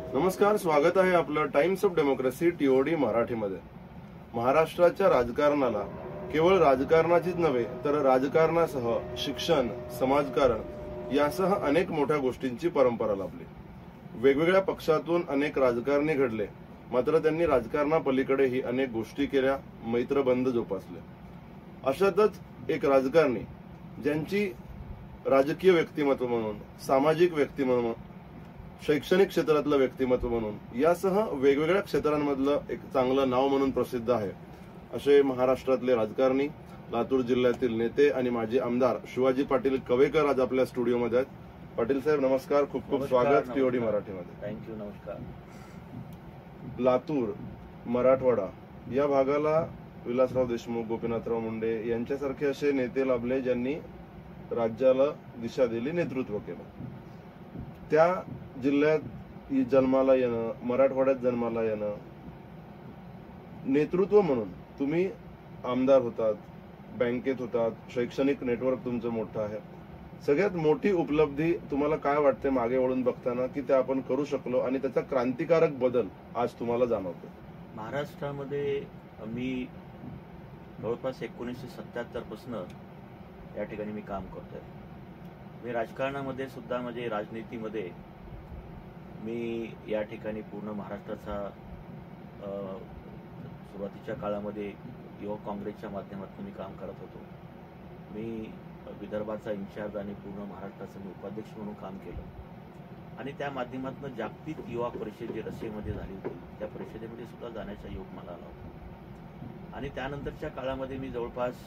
नमस्कार, स्वागत आहे आपलं टाइम्स ऑफ डेमोक्रेसी टीओडी मराठीमध्ये। महाराष्ट्राच्या राजकारणाला केवळ राजकारणाचीच नव्हे तर राजकारणासह शिक्षण, समाजकारण यासह अनेक मोठ्या गोष्टींची परंपरा लाभली। वेगवेगळ्या पक्षातून अनेक राजकारणी घडले, मात्र त्यांनी राजकारणापलीकडेही अनेक गोष्टी केल्या, मैत्रबंध जोपासले। अशातच एक राजकारणी ज्यांची राजकीय व्यक्तिमत्व म्हणून, सामाजिक व्यक्तिमत्व, शैक्षणिक क्षेत्रातलं व्यक्तिमत्व म्हणून यासह वेगवेगळ्या क्षेत्रांमधलं एक चांगलं नाव म्हणून प्रसिद्ध आहे असे महाराष्ट्रातले राजकारणी, लातूर जिल्ह्यातील नेते आणि माजी आमदार शिवाजी पाटील कवेकर आज आपल्या स्टुडिओमध्ये आहेत। पाटील साहेब नमस्कार, खूप खूप स्वागत टीओडी मराठीमध्ये। थँक्यू, नमस्कार। लातूर, मराठवाडा या भागाला विलासराव देशमुख, गोपीनाथराव मुंडे यांच्यासारखे असे नेते लाभले ज्यांनी राज्याला दिशा दिली, नेतृत्व केलं। त्या जिल्ह्यात जन्माला येणं, मराठवाड्यात जन्माला येणं, नेतृत्व म्हणून तुम्ही आमदार होतात, बँकेत होतात, शैक्षणिक नेटवर्क तुमचं मोठं आहे। सगळ्यात मोठी उपलब्धी तुम्हाला काय वाटते मागे वळून बघताना की ते आपण करू शकलो आणि त्याचा क्रांतिकारक बदल आज तुम्हाला जाणवतो? महाराष्ट्रामध्ये मी जवळपास 1977 पासून या ठिकाणी मी काम करतोय। मी राजकारणामध्ये सुद्धा, म्हणजे राजनीतीमध्ये मी या ठिकाणी पूर्ण महाराष्ट्राचा सुरुवातीच्या काळामध्ये युवक काँग्रेसच्या माध्यमातून मी काम करत होतो। मी विदर्भाचा इन्चार्ज आणि पूर्ण महाराष्ट्राचं मी उपाध्यक्ष म्हणून काम केलं आणि त्या माध्यमातून जागतिक युवा परिषद जी रशियामध्ये झाली होती त्या परिषदेमध्ये सुद्धा जाण्याचा योग मला आला होता। आणि त्यानंतरच्या काळामध्ये मी जवळपास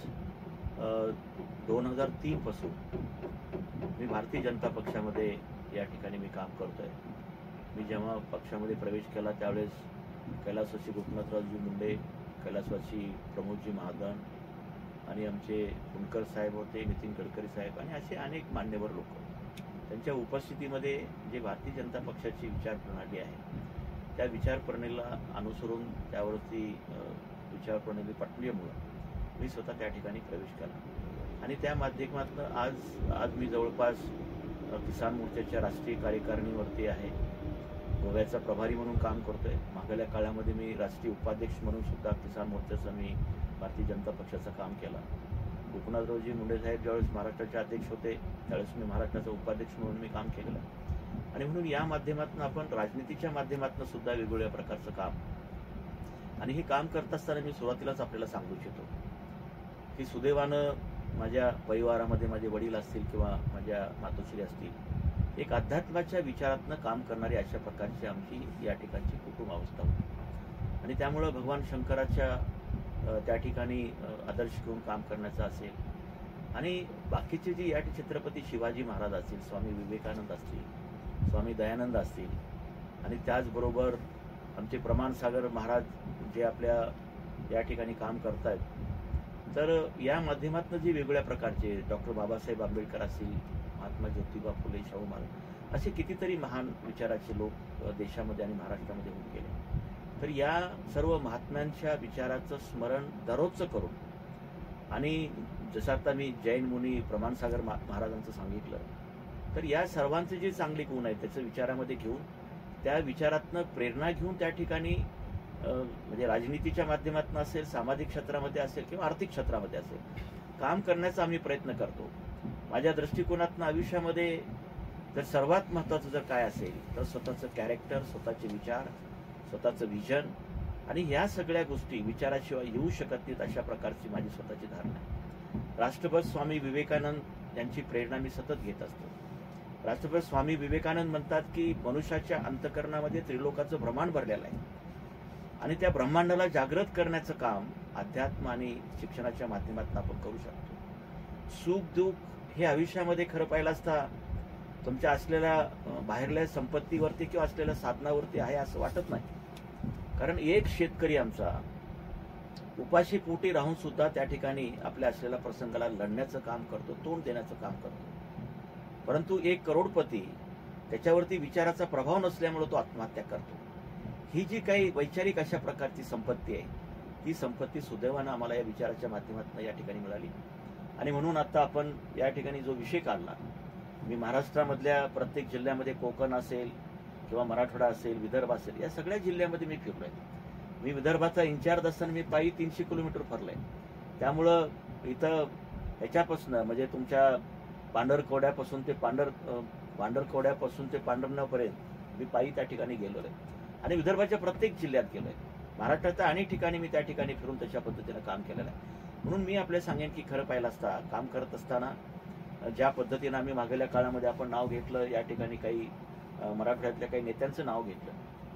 2003 पासून मी भारतीय जनता पक्षामध्ये या ठिकाणी मी काम करतोय। मी जेव्हा पक्षामध्ये प्रवेश केला त्यावेळेस कैलासवासी गोपीनाथरावजी मुंडे, कैलासवासी प्रमोदजी महाजन आणि आमचे कुणकर साहेब होते, नितीन गडकरी साहेब आणि असे अनेक मान्यवर लोक, त्यांच्या उपस्थितीमध्ये जे भारतीय जनता पक्षाची विचारप्रणाली आहे त्या विचारप्रणालीला अनुसरून त्यावरती विचारप्रणाली पटल्यामुळं मी स्वतः त्या ठिकाणी प्रवेश केला आणि त्या माध्यमातून आज मी जवळपास किसान मोर्चाच्या राष्ट्रीय कार्यकारिणीवरती आहे, गोव्याचा प्रभारी म्हणून काम करतोय। मागल्या काळामध्ये मी राष्ट्रीय उपाध्यक्ष म्हणून सुद्धा किसान मोर्चाचं मी भारतीय जनता पक्षाचं काम केलं। गोपीनाथरावजी मुंडे साहेब ज्यावेळेस महाराष्ट्राचे अध्यक्ष होते त्यावेळेस मी महाराष्ट्राचा उपाध्यक्ष म्हणून मी काम केलेलं आणि म्हणून या माध्यमातून आपण राजनीतीच्या माध्यमातून सुद्धा वेगवेगळ्या प्रकारचं काम आणि हे काम करत असताना मी सुरुवातीलाच आपल्याला सांगू इच्छितो की सुदैवानं माझ्या परिवारामध्ये माझे वडील असतील किंवा माझ्या मातोश्री असतील, एक अध्यात्माच्या विचारातनं काम करणारी अशा प्रकारची आमची या ठिकाणची कुटुंब अवस्था होती आणि त्यामुळं भगवान शंकराच्या त्या ठिकाणी आदर्श घेऊन काम करण्याचं असेल आणि बाकीचे जे या छत्रपती शिवाजी महाराज असतील, स्वामी विवेकानंद असतील, स्वामी दयानंद असतील आणि त्याचबरोबर आमचे प्रमाणसागर महाराज जे आपल्या या ठिकाणी काम करतायत, तर या माध्यमातून जे वेगवेगळ्या प्रकारचे डॉक्टर बाबासाहेब आंबेडकर असतील, महात्मा ज्योतिबा फुले, शाहू महाराज असे कितीतरी महान विचाराचे लोक देशामध्ये आणि महाराष्ट्रामध्ये होऊन गेले। तर या सर्व महात्म्यांच्या विचाराचं स्मरण दररोजचं करून आणि जसं आता मी जैन मुनी प्रमाणसागर महाराजांचं सांगितलं, तर या सर्वांचे जे चांगले गुण आहेत त्याचं विचारामध्ये घेऊन त्या विचारातनं प्रेरणा घेऊन त्या ठिकाणी म्हणजे राजनीतीच्या माध्यमातून असेल, सामाजिक क्षेत्रामध्ये असेल किंवा आर्थिक क्षेत्रामध्ये असेल काम करण्याचा आम्ही प्रयत्न करतो। माझ्या दृष्टिकोनातून आयुष्यामध्ये जर सर्वात महत्त्वाचं जर काय असेल तर स्वतःचं कॅरेक्टर, स्वतःचे विचार, स्वतःचं व्हिजन आणि ह्या सगळ्या गोष्टी विचाराशिवाय येऊ शकत नाहीत अशा प्रकारची माझी स्वतःची धारणा आहे। राष्ट्रपती स्वामी विवेकानंद यांची प्रेरणा मी सतत घेत असतो। राष्ट्रपती स्वामी विवेकानंद म्हणतात की मनुष्याच्या अंतःकरणामध्ये त्रिलोकाचं ब्रह्मांड भरलेलं आहे आणि त्या ब्रह्मांडाला जागृत करण्याचं काम अध्यात्म आणि शिक्षणाच्या माध्यमातून आपण करू शकतो। सुख दुःख हे आयुष्यामध्ये खरं पाहिलं असता तुमच्या असलेल्या बाहेरल्या संपत्तीवरती किंवा असलेल्या साधनावरती आहे असं वाटत नाही, कारण एक शेतकरी आमचा उपाशी पोटी राहून सुद्धा त्या ठिकाणी आपल्या असलेल्या प्रसंगाला लढण्याचं काम करतो, तोंड देण्याचं काम करतो। परंतु एक करोडपती त्याच्यावरती विचाराचा प्रभाव नसल्यामुळे तो आत्महत्या करतो। ही जी काही वैचारिक अशा प्रकारची संपत्ती आहे ती संपत्ती सुदैवानं आम्हाला या विचाराच्या माध्यमातून या ठिकाणी मिळाली आणि म्हणून आता आपण या ठिकाणी जो विषय काढला, मी महाराष्ट्रामधल्या प्रत्येक जिल्ह्यामध्ये कोकण असेल किंवा मराठवाडा असेल, विदर्भ असेल, या सगळ्या जिल्ह्यामध्ये मी फिरलोय. मी विदर्भाचा इन्चार्ज असताना मी पायी 300 किलोमीटर फिरलोय. त्यामुळं इथं ह्याच्यापासून म्हणजे तुमच्या पांढरकवड्यापासून ते पांढरनावपर्यंत मी पायी त्या ठिकाणी गेलोय आणि विदर्भाच्या प्रत्येक जिल्ह्यात गेलोय. महाराष्ट्राच्या अनेक ठिकाणी मी त्या ठिकाणी फिरून तशा पद्धतीनं काम केलेलं आहे. म्हणून मी आपल्याला सांगेन की खरं पाहिलं असता काम करत असताना ज्या पद्धतीनं आम्ही मागल्या काळामध्ये आपण नाव घेतलं, या ठिकाणी काही मराठवाड्यातल्या काही नेत्यांचं नाव घेतलं,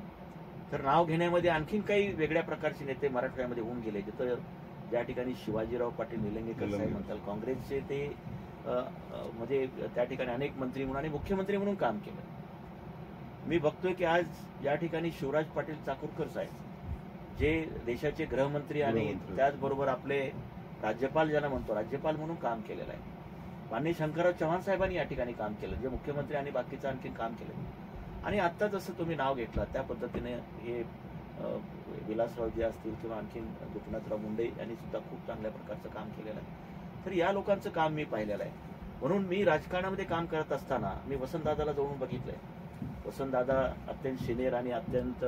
तर नाव घेण्यामध्ये आणखीन काही वेगळ्या प्रकारचे नेते मराठवाड्यामध्ये होऊन गेले. जिथं ज्या ठिकाणी शिवाजीराव पाटील निलंगेकर साहेब म्हणतात काँग्रेसचे, ते म्हणजे त्या ठिकाणी अनेक मंत्री म्हणून आणि मुख्यमंत्री म्हणून काम केलं. मी बघतोय की आज या ठिकाणी शिवराज पाटील चाकूरकर साहेब जे देशाचे गृहमंत्री आणि त्याचबरोबर आपले राज्यपाल ज्यांना म्हणतो राज्यपाल म्हणून काम केलेलं आहे. माननीय शंकरराव चव्हाण साहेबांनी या ठिकाणी काम केलं, जे मुख्यमंत्री आणि बाकीचं आणखी काम केलं. आणि आता जसं तुम्ही नाव घेतलं त्या पद्धतीने हे विलासरावजी असतील किंवा आणखीन गोपीनाथराव मुंडे यांनी सुद्धा खूप चांगल्या प्रकारचं काम केलेलं आहे. तर या लोकांचं काम मी पाहिलेलं आहे. म्हणून मी राजकारणामध्ये काम करत असताना मी वसंतदादाला जवळून बघितलंय. वसंतदादा अत्यंत सिनियर आणि अत्यंत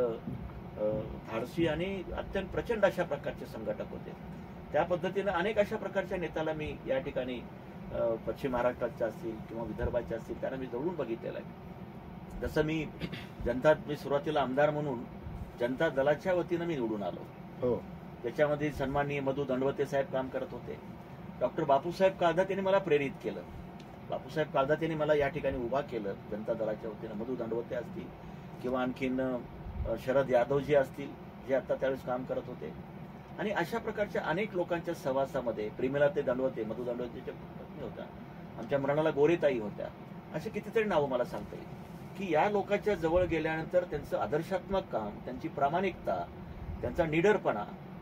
धाडसी आणि अत्यंत प्रचंड अशा प्रकारचे संघटक होते. त्या पद्धतीनं अनेक अशा प्रकारच्या नेत्याला मी या ठिकाणी पश्चिम महाराष्ट्राच्या असतील किंवा विदर्भाच्या असतील त्यांना मी जवळून बघितलेलं आहे. जसं मी सुरुवातीला आमदार म्हणून जनता दलाच्या वतीनं मी निवडून आलो. त्याच्यामध्ये सन्माननीय मधु दंडवते साहेब काम करत होते. डॉक्टर बापूसाहेब काळदात यांनी मला प्रेरित केलं. बापूसाहेब काळदात यांनी मला या ठिकाणी उभा केलं जनता दलाच्या वतीनं. मधु दंडवते असतील किंवा आणखीन शरद यादवजी असतील जे आता त्यावेळेस काम करत होते. आणि अशा प्रकारच्या अनेक लोकांच्या सहवासामध्ये प्रेमिला ते दंडवते, मधु दंडवतेच्या पत्नी होत्या, आमच्या मरणाला गोरेताई होत्या, असे कितीतरी नावं मला सांगता येईल की या लोकांच्या जवळ गेल्यानंतर त्यांचं आदर्शात्मक काम, त्यांची प्रामाणिकता, त्यांचा निडरपणा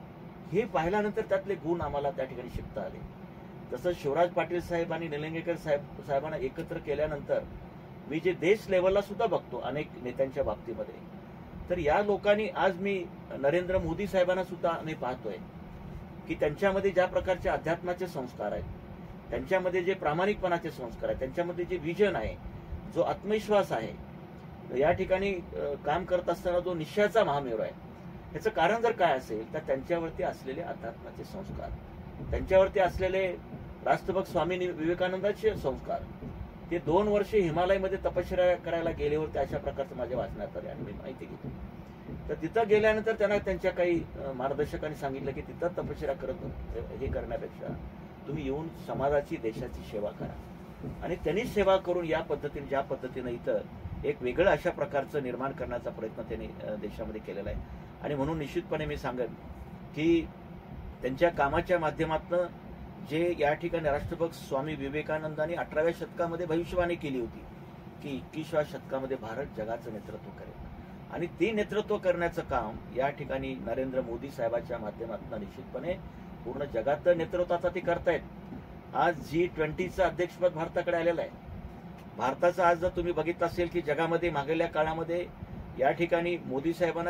हे पाहिल्यानंतर त्यातले गुण आम्हाला त्या ठिकाणी शिकता आले. जसं शिवराज पाटील साहेब आणि निलंगेकर साहेबांना एकत्र केल्यानंतर मी जे देश लेवलला सुद्धा बघतो अनेक नेत्यांच्या बाबतीमध्ये, तर या लोकांनी आज मी नरेंद्र मोदी साहेबांना सुद्धा मी पाहतोय की त्यांच्यामध्ये ज्या प्रकारचे अध्यात्माचे संस्कार आहेत, त्यांच्यामध्ये जे प्रामाणिकपणाचे संस्कार आहेत, त्यांच्यामध्ये जे विजन आहे, जो आत्मविश्वास आहे, या ठिकाणी काम करत असताना जो निश्चयाचा महामेरू आहे, याचं कारण जर काय असेल तर त्यांच्यावरती असलेले अध्यात्माचे संस्कार, त्यांच्यावरती असलेले राष्ट्रभक्त स्वामी विवेकानंदाचे संस्कार. ते 2 वर्षे हिमालयमध्ये तपश्चर्या करायला गेले होते अशा प्रकारचं माझ्या वाचनात आले आणि मी माहिती घेतली. तर तिथं गेल्यानंतर त्यांना त्यांच्या काही मार्गदर्शकांनी सांगितलं की तिथं तपश्चर्या हे करण्यापेक्षा तुम्ही येऊन समाजाची, देशाची सेवा करा. आणि त्यांनी सेवा करून या पद्धतीने ज्या पद्धतीने इथं एक वेगळं अशा प्रकारचं निर्माण करण्याचा प्रयत्न त्यांनी देशामध्ये केलेला आहे. आणि म्हणून निश्चितपणे मी सांगेन की त्यांच्या कामाच्या माध्यमातून जे या ठिकाणी राष्ट्रभक्त स्वामी विवेकानंदांनी 18व्या शतकामध्ये भविष्यवाणी केली होती की 21व्या शतकामध्ये भारत जगाचं नेतृत्व करेल, आणि ते नेतृत्व करण्याचं काम या ठिकाणी नरेंद्र मोदी साहेबांच्या माध्यमातून निश्चितपणे पूर्ण जगात नेतृत्वाचा ते करतायत. आज G20चं अध्यक्षपद भारताकडे आलेलं आहे. भारताचं आज जर तुम्ही बघितलं असेल की जगामध्ये मागल्या काळामध्ये या ठिकाणी मोदी साहेबांना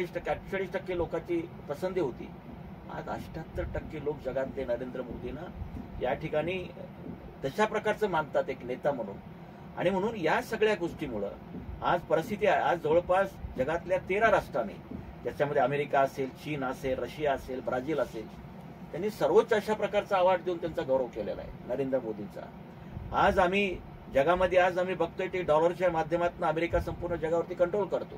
48% लोकांची पसंती होती. आज 78% लोक जगातले नरेंद्र मोदींना या ठिकाणी तशा प्रकारचं मानतात एक नेता म्हणून. आणि म्हणून या सगळ्या गोष्टीमुळं आज परिस्थिती आहे, आज जवळपास जगातल्या 13 राष्ट्रांनी, ज्याच्यामध्ये अमेरिका असेल, चीन असेल, रशिया असेल, ब्राझील असेल, त्यांनी सर्वोच्च अशा प्रकारचा अवॉर्ड देऊन त्यांचा गौरव केलेला आहे नरेंद्र मोदींचा. आज आम्ही बघतोय ते डॉलरच्या माध्यमातून अमेरिका संपूर्ण जगावरती कंट्रोल करतो.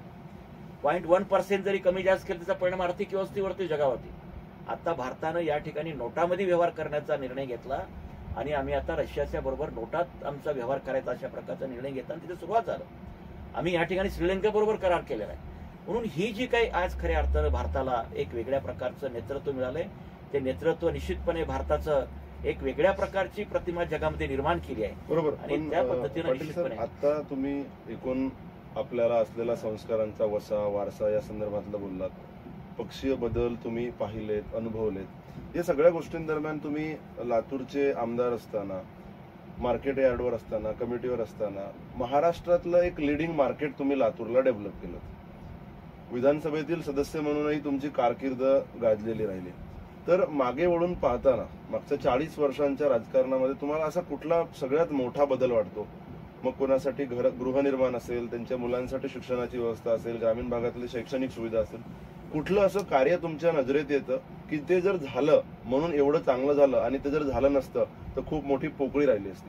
0.1% जरी कमी जास्त केलं त्याचा परिणाम आर्थिक व्यवस्थेवरती जगावरती. आता भारतानं या ठिकाणी नोटामध्ये व्यवहार करण्याचा निर्णय घेतला आणि आम्ही आता रशियाच्या बरोबर नोटात आमचा व्यवहार करायचा अशा प्रकारचा निर्णय घेताना तिथे सुरुवात झालं. आम्ही या ठिकाणी श्रीलंकेबरोबर करार केलेला आहे. म्हणून ही जी काही आज खऱ्या अर्थानं भारताला एक वेगळ्या प्रकारचं नेतृत्व मिळालंय, ते नेतृत्व निश्चितपणे भारताचं एक वेगळ्या प्रकारची प्रतिमा जगामध्ये निर्माण केली आहे. बरोबर. आणि त्या पद्धतीने आता तुम्ही एकूण आपल्याला असलेला संस्कारांचा वारसा या संदर्भातलं बोललात, पक्षीय बदल तुम्ही पाहिलेत, अनुभवलेत. या सगळ्या गोष्टींदरम्यान तुम्ही लातूरचे आमदार असताना, मार्केट यार्डवर असताना, कमिटीवर असताना महाराष्ट्रातलं एक लीडिंग मार्केट तुम्ही लातूरला डेव्हलप केलं. विधानसभेतील सदस्य म्हणूनही तुमची कारकीर्द गाजलेली राहिली. तर मागे वळून पाहताना मागच्या 40 वर्षांच्या राजकारणामध्ये तुम्हाला असा कुठला सगळ्यात मोठा बदल वाटतो मग कोणासाठी गृहनिर्माण असेल, त्यांच्या मुलांसाठी शिक्षणाची व्यवस्था असेल, ग्रामीण भागातली शैक्षणिक सुविधा असेल, कुठलं असं कार्य तुमच्या नजरेत येतं की ते जर झालं म्हणून एवढं चांगलं झालं आणि ते जर झालं नसतं तर खूप मोठी पोकळी राहिली असती?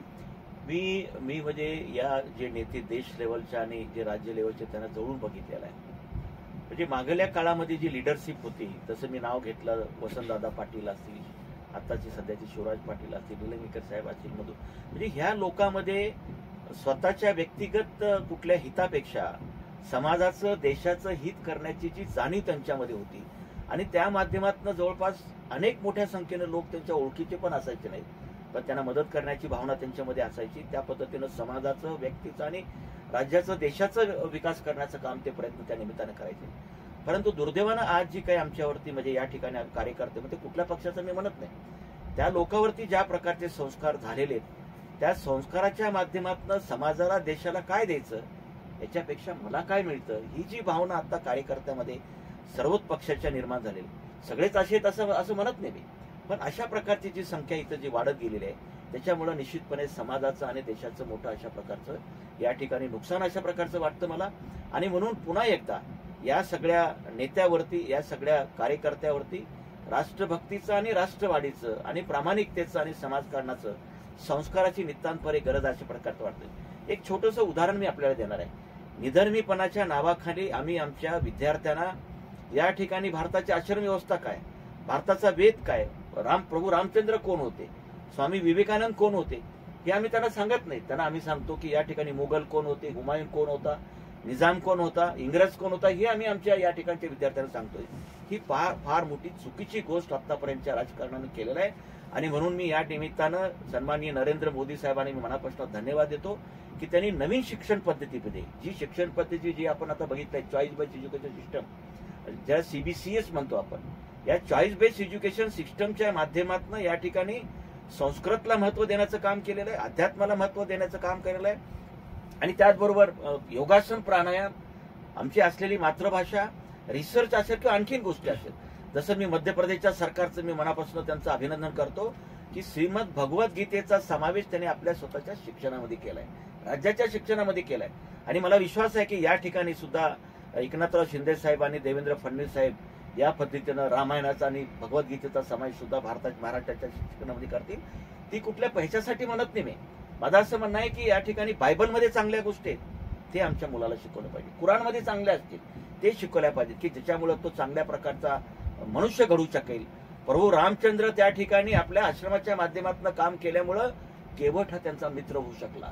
मी म्हणजे या जे नेते देश लेवलच्या आणि जे राज्य लेवलचे त्यांना जवळून बघितलेलं आहे. म्हणजे मागल्या काळामध्ये जी लिडरशिप होती, तसं मी नाव घेतलं वसंतदादा पाटील असतील, आताची सध्याची शिवराज पाटील असतील, निलंगेकर साहेब असतील, म्हणजे ह्या लोकांमध्ये स्वतःच्या व्यक्तिगत कुठल्या हितापेक्षा समाजाचं देशाचं हित करण्याची जी जाणीव त्यांच्यामध्ये होती आणि त्या माध्यमातून जवळपास अनेक मोठ्या संख्येने लोक त्यांच्या ओळखीचे पण असायचे नाहीत, पण त्यांना मदत करण्याची भावना त्यांच्यामध्ये असायची. त्या पद्धतीनं समाजाचं, व्यक्तीचं आणि राज्याचं, देशाचं विकास करण्याचं काम ते प्रयत्न त्या निमित्तानं करायचे. परंतु दुर्दैवानं आज जी काही आमच्यावरती म्हणजे या ठिकाणी कार्यकर्ते, म्हणजे कुठल्या पक्षाचं मी म्हणत नाही, त्या लोकांवरती ज्या प्रकारचे संस्कार झालेले आहेत, त्या संस्काराच्या माध्यमातून समाजाला, देशाला काय द्यायचं, याच्यापेक्षा मला काय मिळतं, ही जी भावना आता कार्यकर्त्यामध्ये सर्वच पक्षाच्या निर्माण झालेली. सगळेच असे असं म्हणत नाही मी, पण अशा प्रकारची जी संख्या इथं जी वाढत गेलेली आहे, त्याच्यामुळे निश्चितपणे समाजाचं आणि देशाचं मोठं अशा प्रकारचं या ठिकाणी नुकसान अशा प्रकारचं वाटतं मला. आणि म्हणून पुन्हा एकदा या सगळ्या नेत्यावरती, या सगळ्या कार्यकर्त्यावरती राष्ट्रभक्तीचं आणि राष्ट्रवादीचं आणि प्रामाणिकतेचं आणि समाजकारणाचं, संस्काराची नितांतपणे गरज अशा प्रकारचं वाटतं. एक छोटंसं उदाहरण मी आपल्याला देणार आहे. निधर्मीपणाच्या नावाखाली आम्ही आमच्या विद्यार्थ्यांना या ठिकाणी भारताची आश्रम व्यवस्था काय, भारताचा वेद काय, प्रभू रामचंद्र कोण होते, स्वामी विवेकानंद कोण होते, हे आम्ही त्यांना सांगत नाही. त्यांना आम्ही सांगतो की या ठिकाणी मुघल कोण होते, हुमायून कोण होता, निजाम कोण होता, इंग्रज कोण होता, हे आम्ही आमच्या या ठिकाणच्या विद्यार्थ्यांना सांगतोय. ही फार मोठी चुकीची गोष्ट आतापर्यंतच्या राजकारणाने केलेलं आहे. आणि म्हणून मी या निमित्तानं सन्माननीय नरेंद्र मोदी साहेबांनी मी मनापासून धन्यवाद देतो की त्यांनी नवीन शिक्षण पद्धतीमध्ये, जी शिक्षण पद्धती जी आपण आता बघितलंय, चॉईस बेस्ड एज्युकेशन सिस्टम, ज्याला CBCS म्हणतो आपण, या चॉईस बेस्ड एज्युकेशन सिस्टमच्या माध्यमातून या ठिकाणी संस्कृतला महत्व देण्याचं काम केलेलं आहे, अध्यात्माला महत्व देण्याचं काम केलेलं आहे. आणि त्याचबरोबर योगासन, प्राणायाम, आमची असलेली मातृभाषा, रिसर्च असेल किंवा आणखीन गोष्टी असेल. जसं मी मध्य प्रदेशच्या सरकारचं मी मनापासून त्यांचं अभिनंदन करतो की श्रीमद भगवद्गीतेचा समावेश त्यांनी आपल्या स्वतःच्या शिक्षणामध्ये केलाय, राज्याच्या शिक्षणामध्ये केलाय. आणि मला विश्वास आहे की या ठिकाणी सुद्धा एकनाथराव शिंदे साहेब आणि देवेंद्र फडणवीस साहेब या पद्धतीनं रामायणाचा आणि भगवद्गीतेचा समावेश सुद्धा महाराष्ट्राच्या शिक्षणामध्ये करतील. ती कुठल्या पैशासाठी म्हणत नाही मी. माझं असं म्हणणं आहे की या ठिकाणी बायबलमध्ये चांगल्या गोष्टी आहेत, ते आमच्या मुलाला शिकवलं पाहिजे. कुराणमध्ये चांगल्या असतील ते शिकवल्या पाहिजेत की ज्याच्यामुळे तो चांगल्या प्रकारचा मनुष्य घडू शकेल. प्रभू रामचंद्र त्या ठिकाणी आपल्या आश्रमाच्या माध्यमातून काम केल्यामुळं केवट हा त्यांचा मित्र होऊ शकला.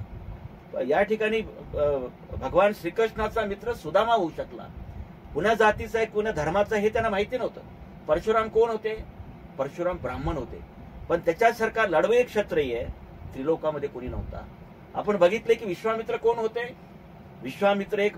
या ठिकाणी भगवान श्रीकृष्णाचा मित्र सुदामा होऊ शकला. कुणा जातीचा आहे, कुणा धर्माचा हे त्यांना माहिती नव्हतं. परशुराम कोण होते? परशुराम ब्राह्मण होते, पण त्याच्यासारखा लढवय्ये क्षत्रिय त्रिलोकामध्ये कोणी नव्हता. आपण बघितले की विश्वामित्र कोण होते? विश्वामित्र एक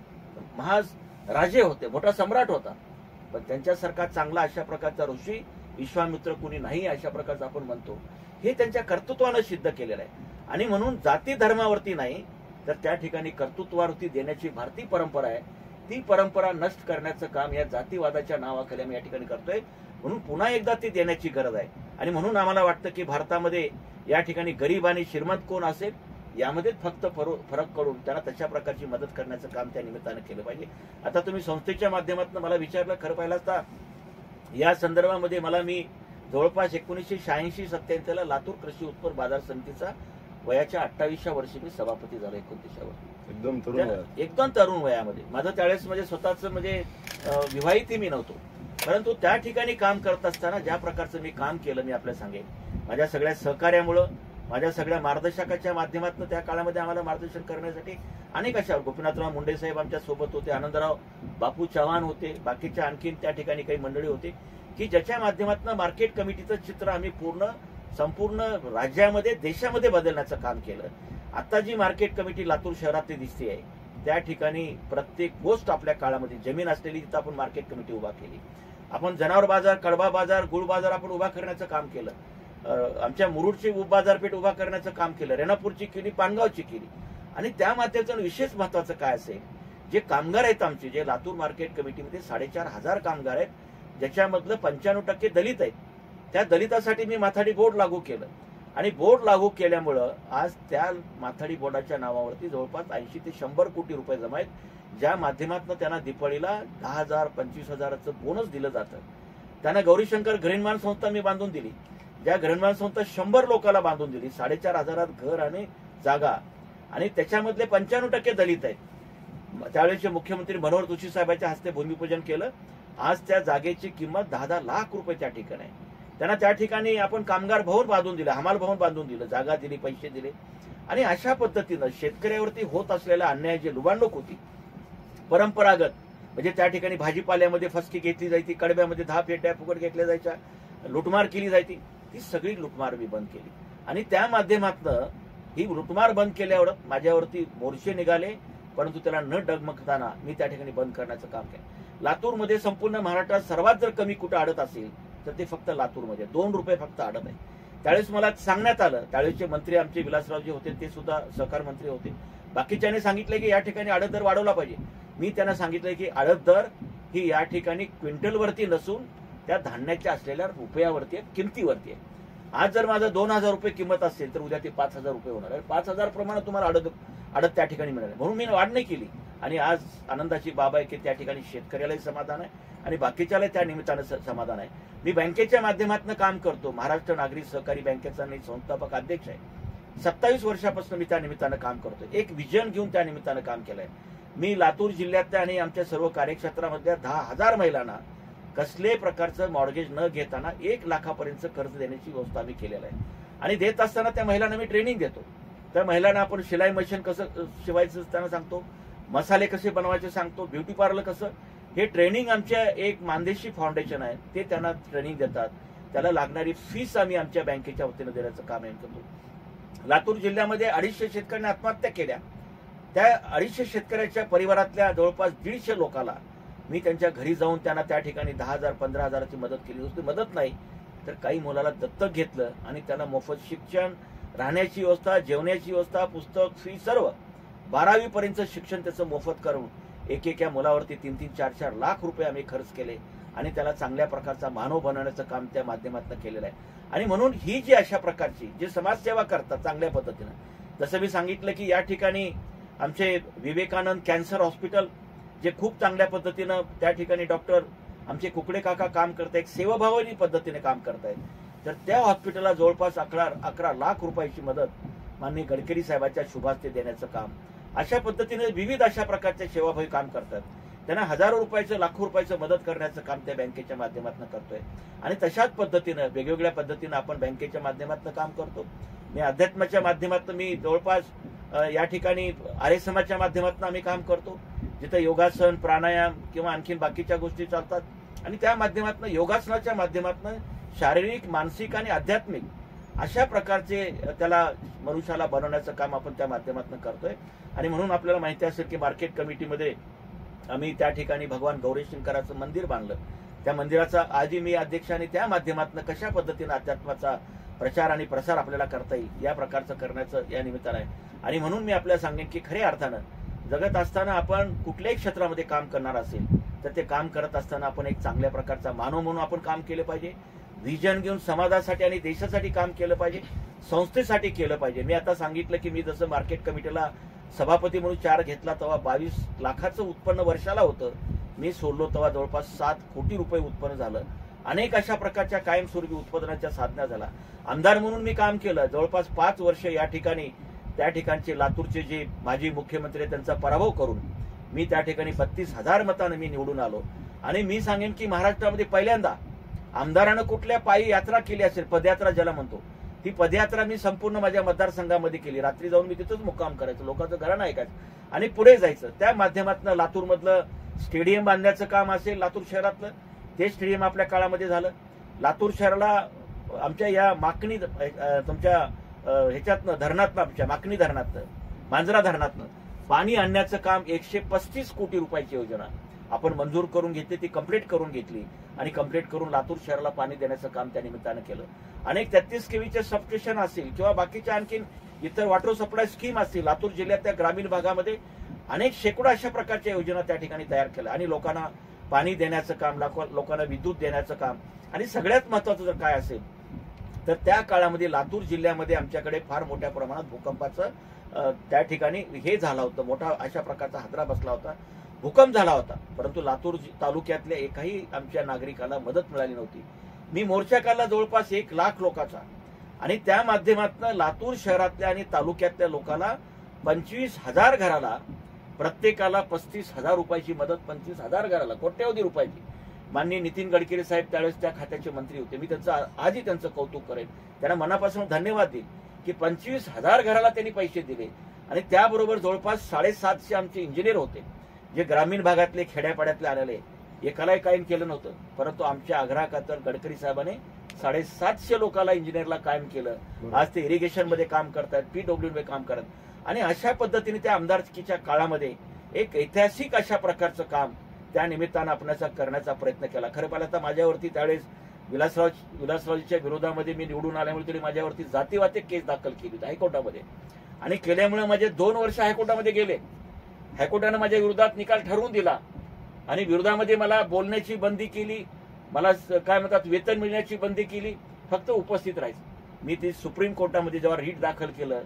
राजे होते, मोठा सम्राट होता, पण त्यांच्यासारखा चांगला अशा प्रकारचा ऋषी विश्वामित्र कुणी नाही अशा प्रकारचं आपण म्हणतो. हे त्यांच्या कर्तृत्वानं सिद्ध केलेलं आहे. आणि म्हणून जाती धर्मावरती नाही तर त्या ठिकाणी कर्तृत्वावरती देण्याची भारतीय परंपरा आहे. ती परंपरा नष्ट करण्याचं काम या जातीवादाच्या नावाखाली आम्ही या ठिकाणी करतोय. म्हणून पुन्हा एकदा ती देण्याची गरज आहे. आणि म्हणून आम्हाला वाटतं की भारतामध्ये या ठिकाणी गरीब आणि श्रीमंत कोण असेल यामध्ये फक्त फरक करून त्यांना तशा प्रकारची मदत करण्याचं काम त्या निमित्तानं केलं पाहिजे. आता तुम्ही संस्थेच्या माध्यमातून मला विचारलं, खरं पाहिलं असता या संदर्भामध्ये मी जवळपास 1986-87 ला लातूर कृषी उत्पन्न बाजार समितीचा वयाच्या 28व्या वर्षी मी सभापती झालो. 29व्या वर्षी एकदम तरुण वयामध्ये. माझं त्यावेळेस म्हणजे स्वतःच म्हणजे विवाहितही मी नव्हतो, परंतु त्या ठिकाणी काम करत असताना ज्या प्रकारचं मी काम केलं मी आपल्याला सांगेन. माझ्या सगळ्या सहकार्यामुळं, माझ्या सगळ्या मार्गदर्शकाच्या माध्यमातून त्या काळामध्ये आम्हाला मार्गदर्शन करण्यासाठी अनेक अशा गोपीनाथराव मुंडे साहेब आमच्या सोबत होते, आनंदराव बापू चव्हाण होते, बाकीच्या आणखीन त्या ठिकाणी काही मंडळी होते की ज्याच्या माध्यमातून मार्केट कमिटीचं चित्र आम्ही संपूर्ण राज्यामध्ये, देशामध्ये बदलण्याचं काम केलं. आता जी मार्केट कमिटी लातूर शहरातली दिसते आहे त्या ठिकाणी प्रत्येक गोष्ट आपल्या काळामध्ये जमीन असलेली तिथं आपण मार्केट कमिटी उभा केली. आपण जनावर बाजार, कडबा बाजार, गुळ बाजार आपण उभा करण्याचं काम केलं. आमच्या मुरुडची बाजारपेठ उभा करण्याचं काम केलं, रेणापूरची केली, पानगावची केली. आणि त्या माध्यमातून विशेष महत्वाचं काय असेल, जे कामगार आहेत आमचे, जे लातूर मार्केट कमिटीमध्ये 4,500 कामगार आहेत, ज्याच्यामधलं 95% दलित आहेत. त्या दलितासाठी मी माथाडी बोर्ड लागू केलं. आणि बोर्ड लागू केल्यामुळं आज त्या माथाडी बोर्डाच्या नावावरती जवळपास 80 ते 100 कोटी रुपये जमा आहेत, ज्या माध्यमातून त्यांना दिपाळीला 10,000 25,000चं बोनस दिलं जातं. त्यांना गौरीशंकर गृहनिर्माण संस्था मी बांधून दिली, ज्या गृहनिर्माण संस्था 100 लोकांना बांधून दिली, 4,500 घर आणि जागा, आणि त्याच्यामधले 95% दलित आहेत. त्यावेळेचे मुख्यमंत्री मनोहर जोशी साहेबांच्या हस्ते भूमिपूजन केलं. आज त्या जागेची किंमत 10-10 लाख रुपये त्या ठिकाणी आहे. त्यांना त्या ठिकाणी आपण कामगार भवन बांधून दिलं, हमाल भवन बांधून दिलं, जागा दिली, पैसे दिले. आणि अशा पद्धतीनं शेतकऱ्यावरती होत असलेला अन्याय, जे लुबाडणूक होती परंपरागत, म्हणजे त्या ठिकाणी भाजीपाल्यामध्ये फसकी घेतली जायची, कडब्यामध्ये 10 पेट्या फुकट घेतल्या जायच्या, लुटमार केली जायची, ती सगळी लुटमार मी बंद केली. आणि त्या माध्यमातनं ही लुटमार बंद केल्यावर माझ्यावरती मोर्चे निघाले, परंतु त्याला न डगमगताना मी त्या ठिकाणी बंद करण्याचं काम केलं. लातूरमध्ये संपूर्ण महाराष्ट्रात सर्वात जर कमी कुठं अडत असेल तर ते फक्त लातूरमध्ये 2 रुपये फक्त अडत आहे. त्यावेळेस मला सांगण्यात आलं, त्यावेळेचे मंत्री आमचे विलासरावजी होते, ते सुद्धा सहकार मंत्री होते, बाकीच्यांनी सांगितलं की या ठिकाणी आडत दर वाढवला पाहिजे. मी त्यांना सांगितलं की आडत दर ही या ठिकाणी क्विंटलवरती नसून त्या धान्याच्या असलेल्या रुपयावरती आहे, किमतीवरती आहे. आज जर माझं 2,000 रुपये किंमत असेल तर उद्या ते 5,000 रुपये होणार आहे. 5,000 प्रमाणे तुम्हाला आडत त्या ठिकाणी मिळाली, म्हणून मी वाढ नाही केली. आणि आज आनंदाची बाब आहे की त्या ठिकाणी शेतकऱ्यालाही समाधान आहे आणि बाकीच्याला त्या निमित्तानं समाधान आहे. मी बँकेच्या माध्यमातून काम करतो, महाराष्ट्र नागरी सहकारी बँकेचा मी संस्थापक अध्यक्ष आहे. 27 वर्षापासून मी त्या निमित्तानं काम करतो. एक विजन घेऊन त्या निमित्तानं काम केलंय. मी लातूर जिल्ह्यातल्या आणि आमच्या सर्व कार्यक्षेत्रामधल्या 10,000 महिलांना कसले प्रकारचं मॉर्गेज न घेताना 1 लाखापर्यंत कर्ज देण्याची व्यवस्था मी केलेला आहे. आणि देत असताना त्या महिलांना मी ट्रेनिंग देतो. त्या महिलांना आपण शिलाई मशीन कसं शिवायचं त्यांना सांगतो, मसाले कसे बनवायचे सांगतो, ब्युटी पार्लर कसं, हे ट्रेनिंग आमच्या एक मानदेशी फाउंडेशन आहे, ते त्यांना ट्रेनिंग देतात. त्याला लागणारी फीस आम्ही आमच्या बँकेच्या वतीनं देण्याचं काम आम्ही करतो. लातूर जिल्ह्यामध्ये 250 शेतकऱ्यांनी आत्महत्या केल्या. त्या 250 शेतकऱ्याच्या परिवारातल्या जवळपास 150 लोकांना मी त्यांच्या घरी जाऊन त्यांना त्या ठिकाणी 10,000 15,000ची मदत केली. नुसती मदत नाही तर काही मुलाला दत्तक घेतलं आणि त्यांना मोफत शिक्षण, राहण्याची व्यवस्था, जेवण्याची व्यवस्था, पुस्तक, फी सर्व 12वी पर्यंत शिक्षण त्याचं मोफत करून एकेका मुलावरती 3-3 4-4 लाख रुपये आम्ही खर्च केले आणि त्याला चांगल्या प्रकारचा मानव बनवण्याचं काम त्या माध्यमातून केलेलं आहे. आणि म्हणून ही जी अशा प्रकारची जे समाजसेवा करतात चांगल्या पद्धतीनं, जसं मी सांगितलं की या ठिकाणी आमचे विवेकानंद कॅन्सर हॉस्पिटल जे खूप चांगल्या पद्धतीनं त्या ठिकाणी डॉक्टर आमचे कुकडे काका काम करतायत, सेवाभावानी पद्धतीने काम करतायत. तर त्या हॉस्पिटलला जवळपास 11 लाख रुपयाची मदत माननीय गडकरी साहेबांच्या शुभास्ते देण्याचं काम, अशा पद्धतीने विविध अशा प्रकारचे सेवाभावी काम करतात. त्यांना हजारो रुपयाचं, लाखो रुपयाचं मदत करण्याचं काम त्या बँकेच्या माध्यमातून करतोय. आणि तशाच पद्धतीनं वेगवेगळ्या पद्धतीनं आपण बँकेच्या माध्यमातून काम करतो. मी अध्यात्माच्या माध्यमातून मी जवळपास या ठिकाणी आर्य समाजाच्या माध्यमातून आम्ही काम करतो, जिथं योगासन, प्राणायाम किंवा आणखीन बाकीच्या गोष्टी चालतात. आणि त्या माध्यमातून योगासनाच्या माध्यमातून शारीरिक, मानसिक आणि आध्यात्मिक अशा प्रकारचे त्याला मनुष्याला बनवण्याचं काम आपण त्या माध्यमातून करतोय. आणि म्हणून आपल्याला माहिती असेल की मार्केट कमिटीमध्ये आम्ही त्या ठिकाणी भगवान गौरीशंकराचं मंदिर बांधलं. त्या मंदिराचा आजही मी अध्यक्ष आणि त्या माध्यमातून कशा पद्धतीने अध्यात्माचा प्रचार आणि प्रसार आपल्याला करता येईल या प्रकारचं करण्याचं या निमित्तानं आहे. आणि म्हणून मी आपल्याला सांगेन की खऱ्या अर्थानं जगत असताना आपण कुठल्याही क्षेत्रामध्ये काम करणार असेल तर ते काम करत असताना आपण एक चांगल्या प्रकारचा मानव म्हणून आपण काम केलं पाहिजे. व्हिजन घेऊन समाजासाठी आणि देशासाठी काम केलं पाहिजे, संस्थेसाठी केलं पाहिजे. मी आता सांगितलं की मी जसं मार्केट कमिटीला सभापती म्हणून 4 घेतला तेव्हा 22 लाखाचं उत्पन्न वर्षाला होतं. मी सोडलो तेव्हा जवळपास 7 कोटी रुपये उत्पन्न झालं. अनेक अशा प्रकारच्या कायमस्वरूपी उत्पादनाच्या साधना झाला. आमदार म्हणून मी काम केलं. जवळपास 5 वर्ष या ठिकाणी त्या ठिकाणचे लातूरचे जे माजी मुख्यमंत्री त्यांचा पराभव करून मी त्या ठिकाणी 32,000 मतांनी मी निवडून आलो. आणि मी सांगेन की महाराष्ट्रामध्ये पहिल्यांदा आमदारानं कुठल्या पायी यात्रा केली असेल, पदयात्रा ज्याला म्हणतो, ती पदयात्रा मी संपूर्ण माझ्या मतदारसंघामध्ये केली. रात्री जाऊन मी तिथंच मुक्काम करायचं, लोकांचं घराणं ऐकायचं आणि पुढे जायचं. त्या माध्यमातून लातूरमधलं स्टेडियम बांधण्याचं काम असेल, लातूर शहरातलं ते स्टेडियम आपल्या काळामध्ये झालं. लातूर शहराला आमच्या या माकणी तुमच्या ह्याच्यातनं धरणातनं, आमच्या माकणी धरणातनं, मांजरा धरणातनं पाणी आणण्याचं काम 135 कोटी रुपयाची योजना आपण मंजूर करून घेतली, ती कंप्लीट करून घेतली आणि कंप्लीट करून लातूर शहराला पाणी देण्याचं काम त्या निमित्तानं केलं. अनेक 33 केव्हीचे सबस्टेशन असतील किंवा बाकीच्या आणखीन इतर वॉटर सप्लाय स्कीम असतील, लातूर जिल्ह्यातल्या ग्रामीण भागामध्ये अनेक शेकडो अशा प्रकारच्या योजना त्या ठिकाणी तयार केल्या आणि लोकांना पाणी देण्याचं काम, लोकांना विद्युत देण्याचं काम. आणि सगळ्यात महत्वाचं जर काय असेल तर त्या काळामध्ये लातूर जिल्ह्यामध्ये आमच्याकडे फार मोठ्या प्रमाणात भूकंपाचं त्या ठिकाणी हे झाला होतं, मोठा अशा प्रकारचा हादरा बसला होता, भूकंप झाला होता. परंतु लातूर तालुक्यातल्या एकाही आमच्या नागरिकाला मदत मिळाली नव्हती. मी मोर्चा काढला जवळपास 1 लाख लोकांचा, आणि त्या माध्यमातून लातूर शहरातल्या आणि तालुक्यातल्या लोकांना 25,000 घराला प्रत्येकाला 35,000 रुपयाची मदत, 25,000 घराला, कोट्यवधी रुपयाची. माननीय नितीन गडकरी साहेब त्यावेळेस त्या खात्याचे मंत्री होते. मी त्यांचं आजही त्यांचं कौतुक करेन, त्यांना मनापासून धन्यवाद देईन की 25,000 घराला त्यांनी पैसे दिले. आणि त्याबरोबर जवळपास 750 आमचे इंजिनियर होते, जे ग्रामीण भागातले खेड्यापाड्यातले आलेले. एकालाही कायम केलं नव्हतं, परंतु आमच्या आग्रहाखातर गडकरी साहेबांनी 750 लोकांना इंजिनियरला कायम केलं. आज ते इरिगेशन मध्ये काम करतात, PWD मध्ये काम करतात. आणि अशा पद्धतीने त्या आमदारकीच्या काळामध्ये एक ऐतिहासिक अशा प्रकारचं काम त्या निमित्तानं आपणाचा करण्याचा प्रयत्न केला. खरं पाहिलं तर माझ्यावरती त्यावेळेस विलासरावजीच्या विरोधामध्ये मी निवडून आल्यामुळे तरी माझ्यावरती जातीवाचक केस दाखल केली होती हायकोर्टामध्ये, आणि केल्यामुळे माझे 2 वर्ष हायकोर्टामध्ये गेले. हायकोर्टानं माझ्या विरोधात निकाल ठरवून दिला आणि विरोधामध्ये मला बोलण्याची बंदी केली, मला काय म्हणतात वेतन मिळण्याची बंदी केली, फक्त उपस्थित राहायचं. मी ती सुप्रीम कोर्टामध्ये जेव्हा रीट दाखल केलं,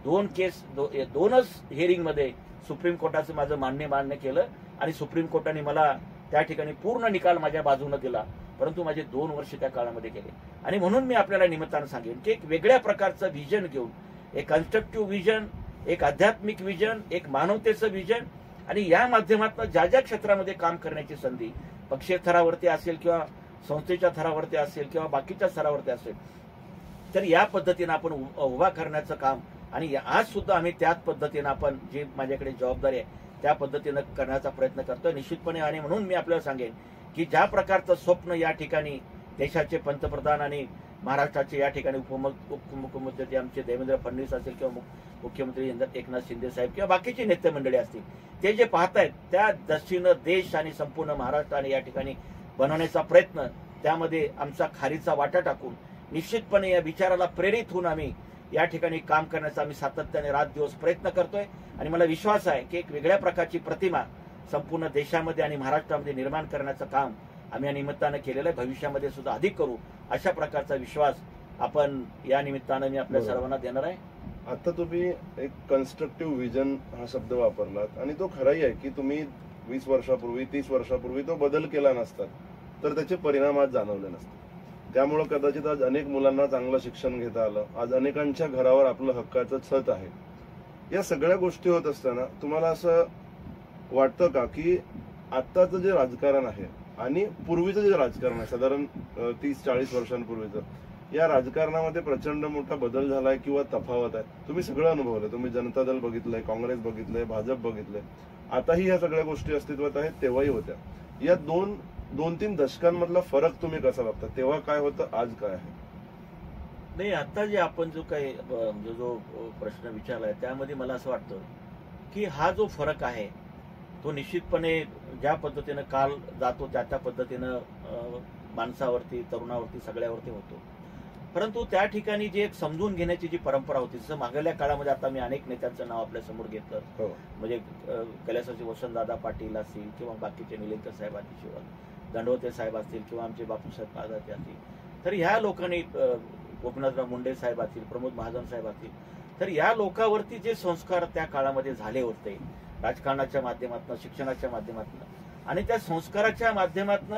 2च हिअरिंगमध्ये सुप्रीम कोर्टाचं माझं मान्य केलं आणि सुप्रीम कोर्टाने मला त्या ठिकाणी पूर्ण निकाल माझ्या बाजूने दिला. परंतु माझे 2 वर्ष त्या काळामध्ये गेले. आणि म्हणून मी आपल्याला निमित्तानं सांगेन की एक वेगळ्या प्रकारचं व्हिजन घेऊन, एक कन्स्ट्रक्टिव्ह व्हिजन, एक आध्यात्मिक व्हिजन, एक मानवतेचं व्हिजन, आणि या माध्यमातून ज्या ज्या क्षेत्रामध्ये काम करण्याची संधी पक्षीय थरावरती असेल किंवा संस्थेच्या थरावरती असेल किंवा बाकीच्या स्तरावरती असेल, तर या पद्धतीनं आपण उभा करण्याचं काम, आणि आज सुद्धा आम्ही त्याच पद्धतीनं आपण जी माझ्याकडे जबाबदारी आहे त्या पद्धतीनं करण्याचा प्रयत्न करतोय निश्चितपणे. आणि म्हणून मी आपल्याला सांगेन की ज्या प्रकारचं स्वप्न या ठिकाणी देशाचे पंतप्रधान आणि महाराष्ट्राचे या ठिकाणी उपमुख्यमंत्री आमचे देवेंद्र फडणवीस असेल किंवा मुख्यमंत्री एकनाथ शिंदे साहेब किंवा बाकीचे नेते मंडळी असतील, ते जे पाहतायत त्या दृष्टीनं देश आणि संपूर्ण महाराष्ट्राने या ठिकाणी बनवण्याचा प्रयत्न, त्यामध्ये आमचा खारीचा वाटा टाकून निश्चितपणे या विचाराला प्रेरित होऊन आम्ही या ठिकाणी काम करण्याचा आम्ही सातत्याने रात दिवस प्रयत्न करतोय. आणि मला विश्वास आहे की एक वेगळ्या प्रकारची प्रतिमा संपूर्ण देशामध्ये आणि महाराष्ट्रामध्ये निर्माण करण्याचं काम आम्ही या निमित्तानं केलेलं आहे. भविष्यामध्ये सुद्धा अधिक करू अशा प्रकारचा विश्वास आपण या निमित्तानं मी आपल्या सर्वांना देणार आहे. आता तुम्ही एक कन्स्ट्रक्टिव्ह विजन हा शब्द वापरलात, आणि तो खराही आहे की तुम्ही 20 वर्षापूर्वी 30 वर्षापूर्वी तो बदल केला नसतात तर त्याचे परिणाम आज जाणवले नसतात. त्यामुळे कदाचित आज अनेक मुलांना चांगलं शिक्षण घेता आलं, आज अनेकांच्या घरावर आपलं हक्काचं छत आहे. या सगळ्या गोष्टी होत असताना तुम्हाला असं वाटतं का की आत्ताचं जे राजकारण आहे आणि पूर्वीचं जे राजकारण आहे साधारण 30-40 वर्षांपूर्वीचं, या राजकारणामध्ये प्रचंड मोठा बदल झालाय किंवा तफावत आहे? तुम्ही सगळं अनुभवलं, तुम्ही जनता दल बघितलंय, काँग्रेस बघितलंय, भाजप बघितलंय, आताही ह्या सगळ्या गोष्टी अस्तित्वात आहेत, तेव्हाही होत्या. या 2-3 दशकांमधला फरक तुम्ही कसा बघता? तेव्हा काय होतं, आज काय आहे? नाही, आता जे आपण जो काही जो प्रश्न विचारलाय त्यामध्ये मला असं वाटतं की हा जो फरक आहे तो निश्चितपणे ज्या पद्धतीनं काल जातो त्या पद्धतीनं माणसावरती, तरुणावरती, सगळ्यावरती होतो. परंतु त्या ठिकाणी जे एक समजून घेण्याची जी परंपरा होती, जसं मागल्या काळामध्ये आता मी अनेक नेत्यांचं नाव आपल्या समोर घेतलं, म्हणजे कैलासवासी वसंतदादा पाटील असतील किंवा बाकीचे निलंगेकर साहेब असतील, दंडवते साहेब असतील किंवा आमचे बापूसाहेब पादाते असतील, तर ह्या लोकांनी गोपीनाथराव मुंडे साहेब असतील, प्रमोद महाजन साहेब असतील, तर या लोकांवरती जे संस्कार त्या काळामध्ये झाले होते राजकारणाच्या माध्यमातून, शिक्षणाच्या माध्यमातून, आणि त्या संस्काराच्या माध्यमातून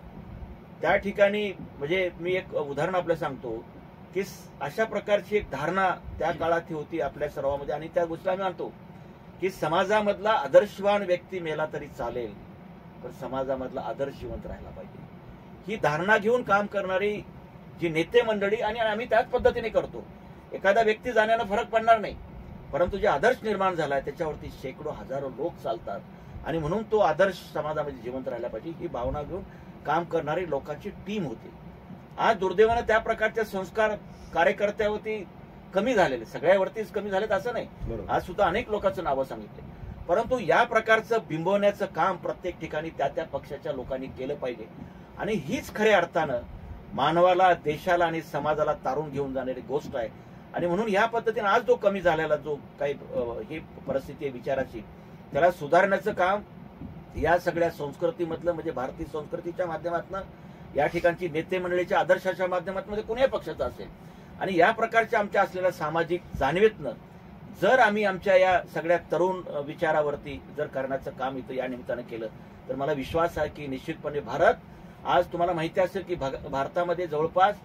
त्या ठिकाणी म्हणजे मी एक उदाहरण आपल्याला सांगतो की अशा प्रकारची एक धारणा त्या काळात होती आपल्या सर्वांमध्ये. आणि त्या गोष्टी आम्ही आणतो की समाजामधला आदर्शवान व्यक्ती मेला तरी चालेल, पण समाजामधला आदर्श जिवंत राहायला पाहिजे, ही धारणा घेऊन काम करणारी जी नेते मंडळी, आणि आम्ही त्याच पद्धतीने करतो. एखादा व्यक्ती जाण्यानं फरक पडणार नाही, परंतु जे आदर्श निर्माण झालाय त्याच्यावरती शेकडो हजारो लोक चालतात, आणि म्हणून तो आदर्श समाजामध्ये जिवंत राहायला पाहिजे ही भावना घेऊन काम करणारी लोकांची टीम होती. आज दुर्दैवानं त्या प्रकारचे संस्कार कार्यकर्त्यावरती कमी झालेले, सगळ्यावरतीच कमी झालेत असं नाही, आज सुद्धा अनेक लोकांचं नावं सांगितले. परंतु या प्रकारचं बिंबवण्याचं काम प्रत्येक ठिकाणी त्या पक्षाच्या लोकांनी केलं पाहिजे, आणि हीच खऱ्या अर्थानं मानवाला, देशाला आणि समाजाला तारून घेऊन जाणारी गोष्ट आहे. आणि म्हणून या पद्धतीने आज जो कमी झालेला जो काही ही परिस्थिती आहे विचाराची, त्याला सुधारण्याचं काम या सगळ्या संस्कृतीमधलं, म्हणजे भारतीय संस्कृतीच्या माध्यमातून, या ठिकाणची नेते मंडळीच्या आदर्शाच्या माध्यमातून, कुणाही पक्षाचा असेल आणि या प्रकारच्या आमच्या असलेल्या सामाजिक जाणीवेतनं जर आम्ही आमच्या या सगळ्या तरुण विचारावरती जर करण्याचं काम इथं या निमित्तानं केलं तर मला विश्वास आहे की निश्चितपणे भारत, आज तुम्हाला माहिती असेल की भारतामध्ये जवळपास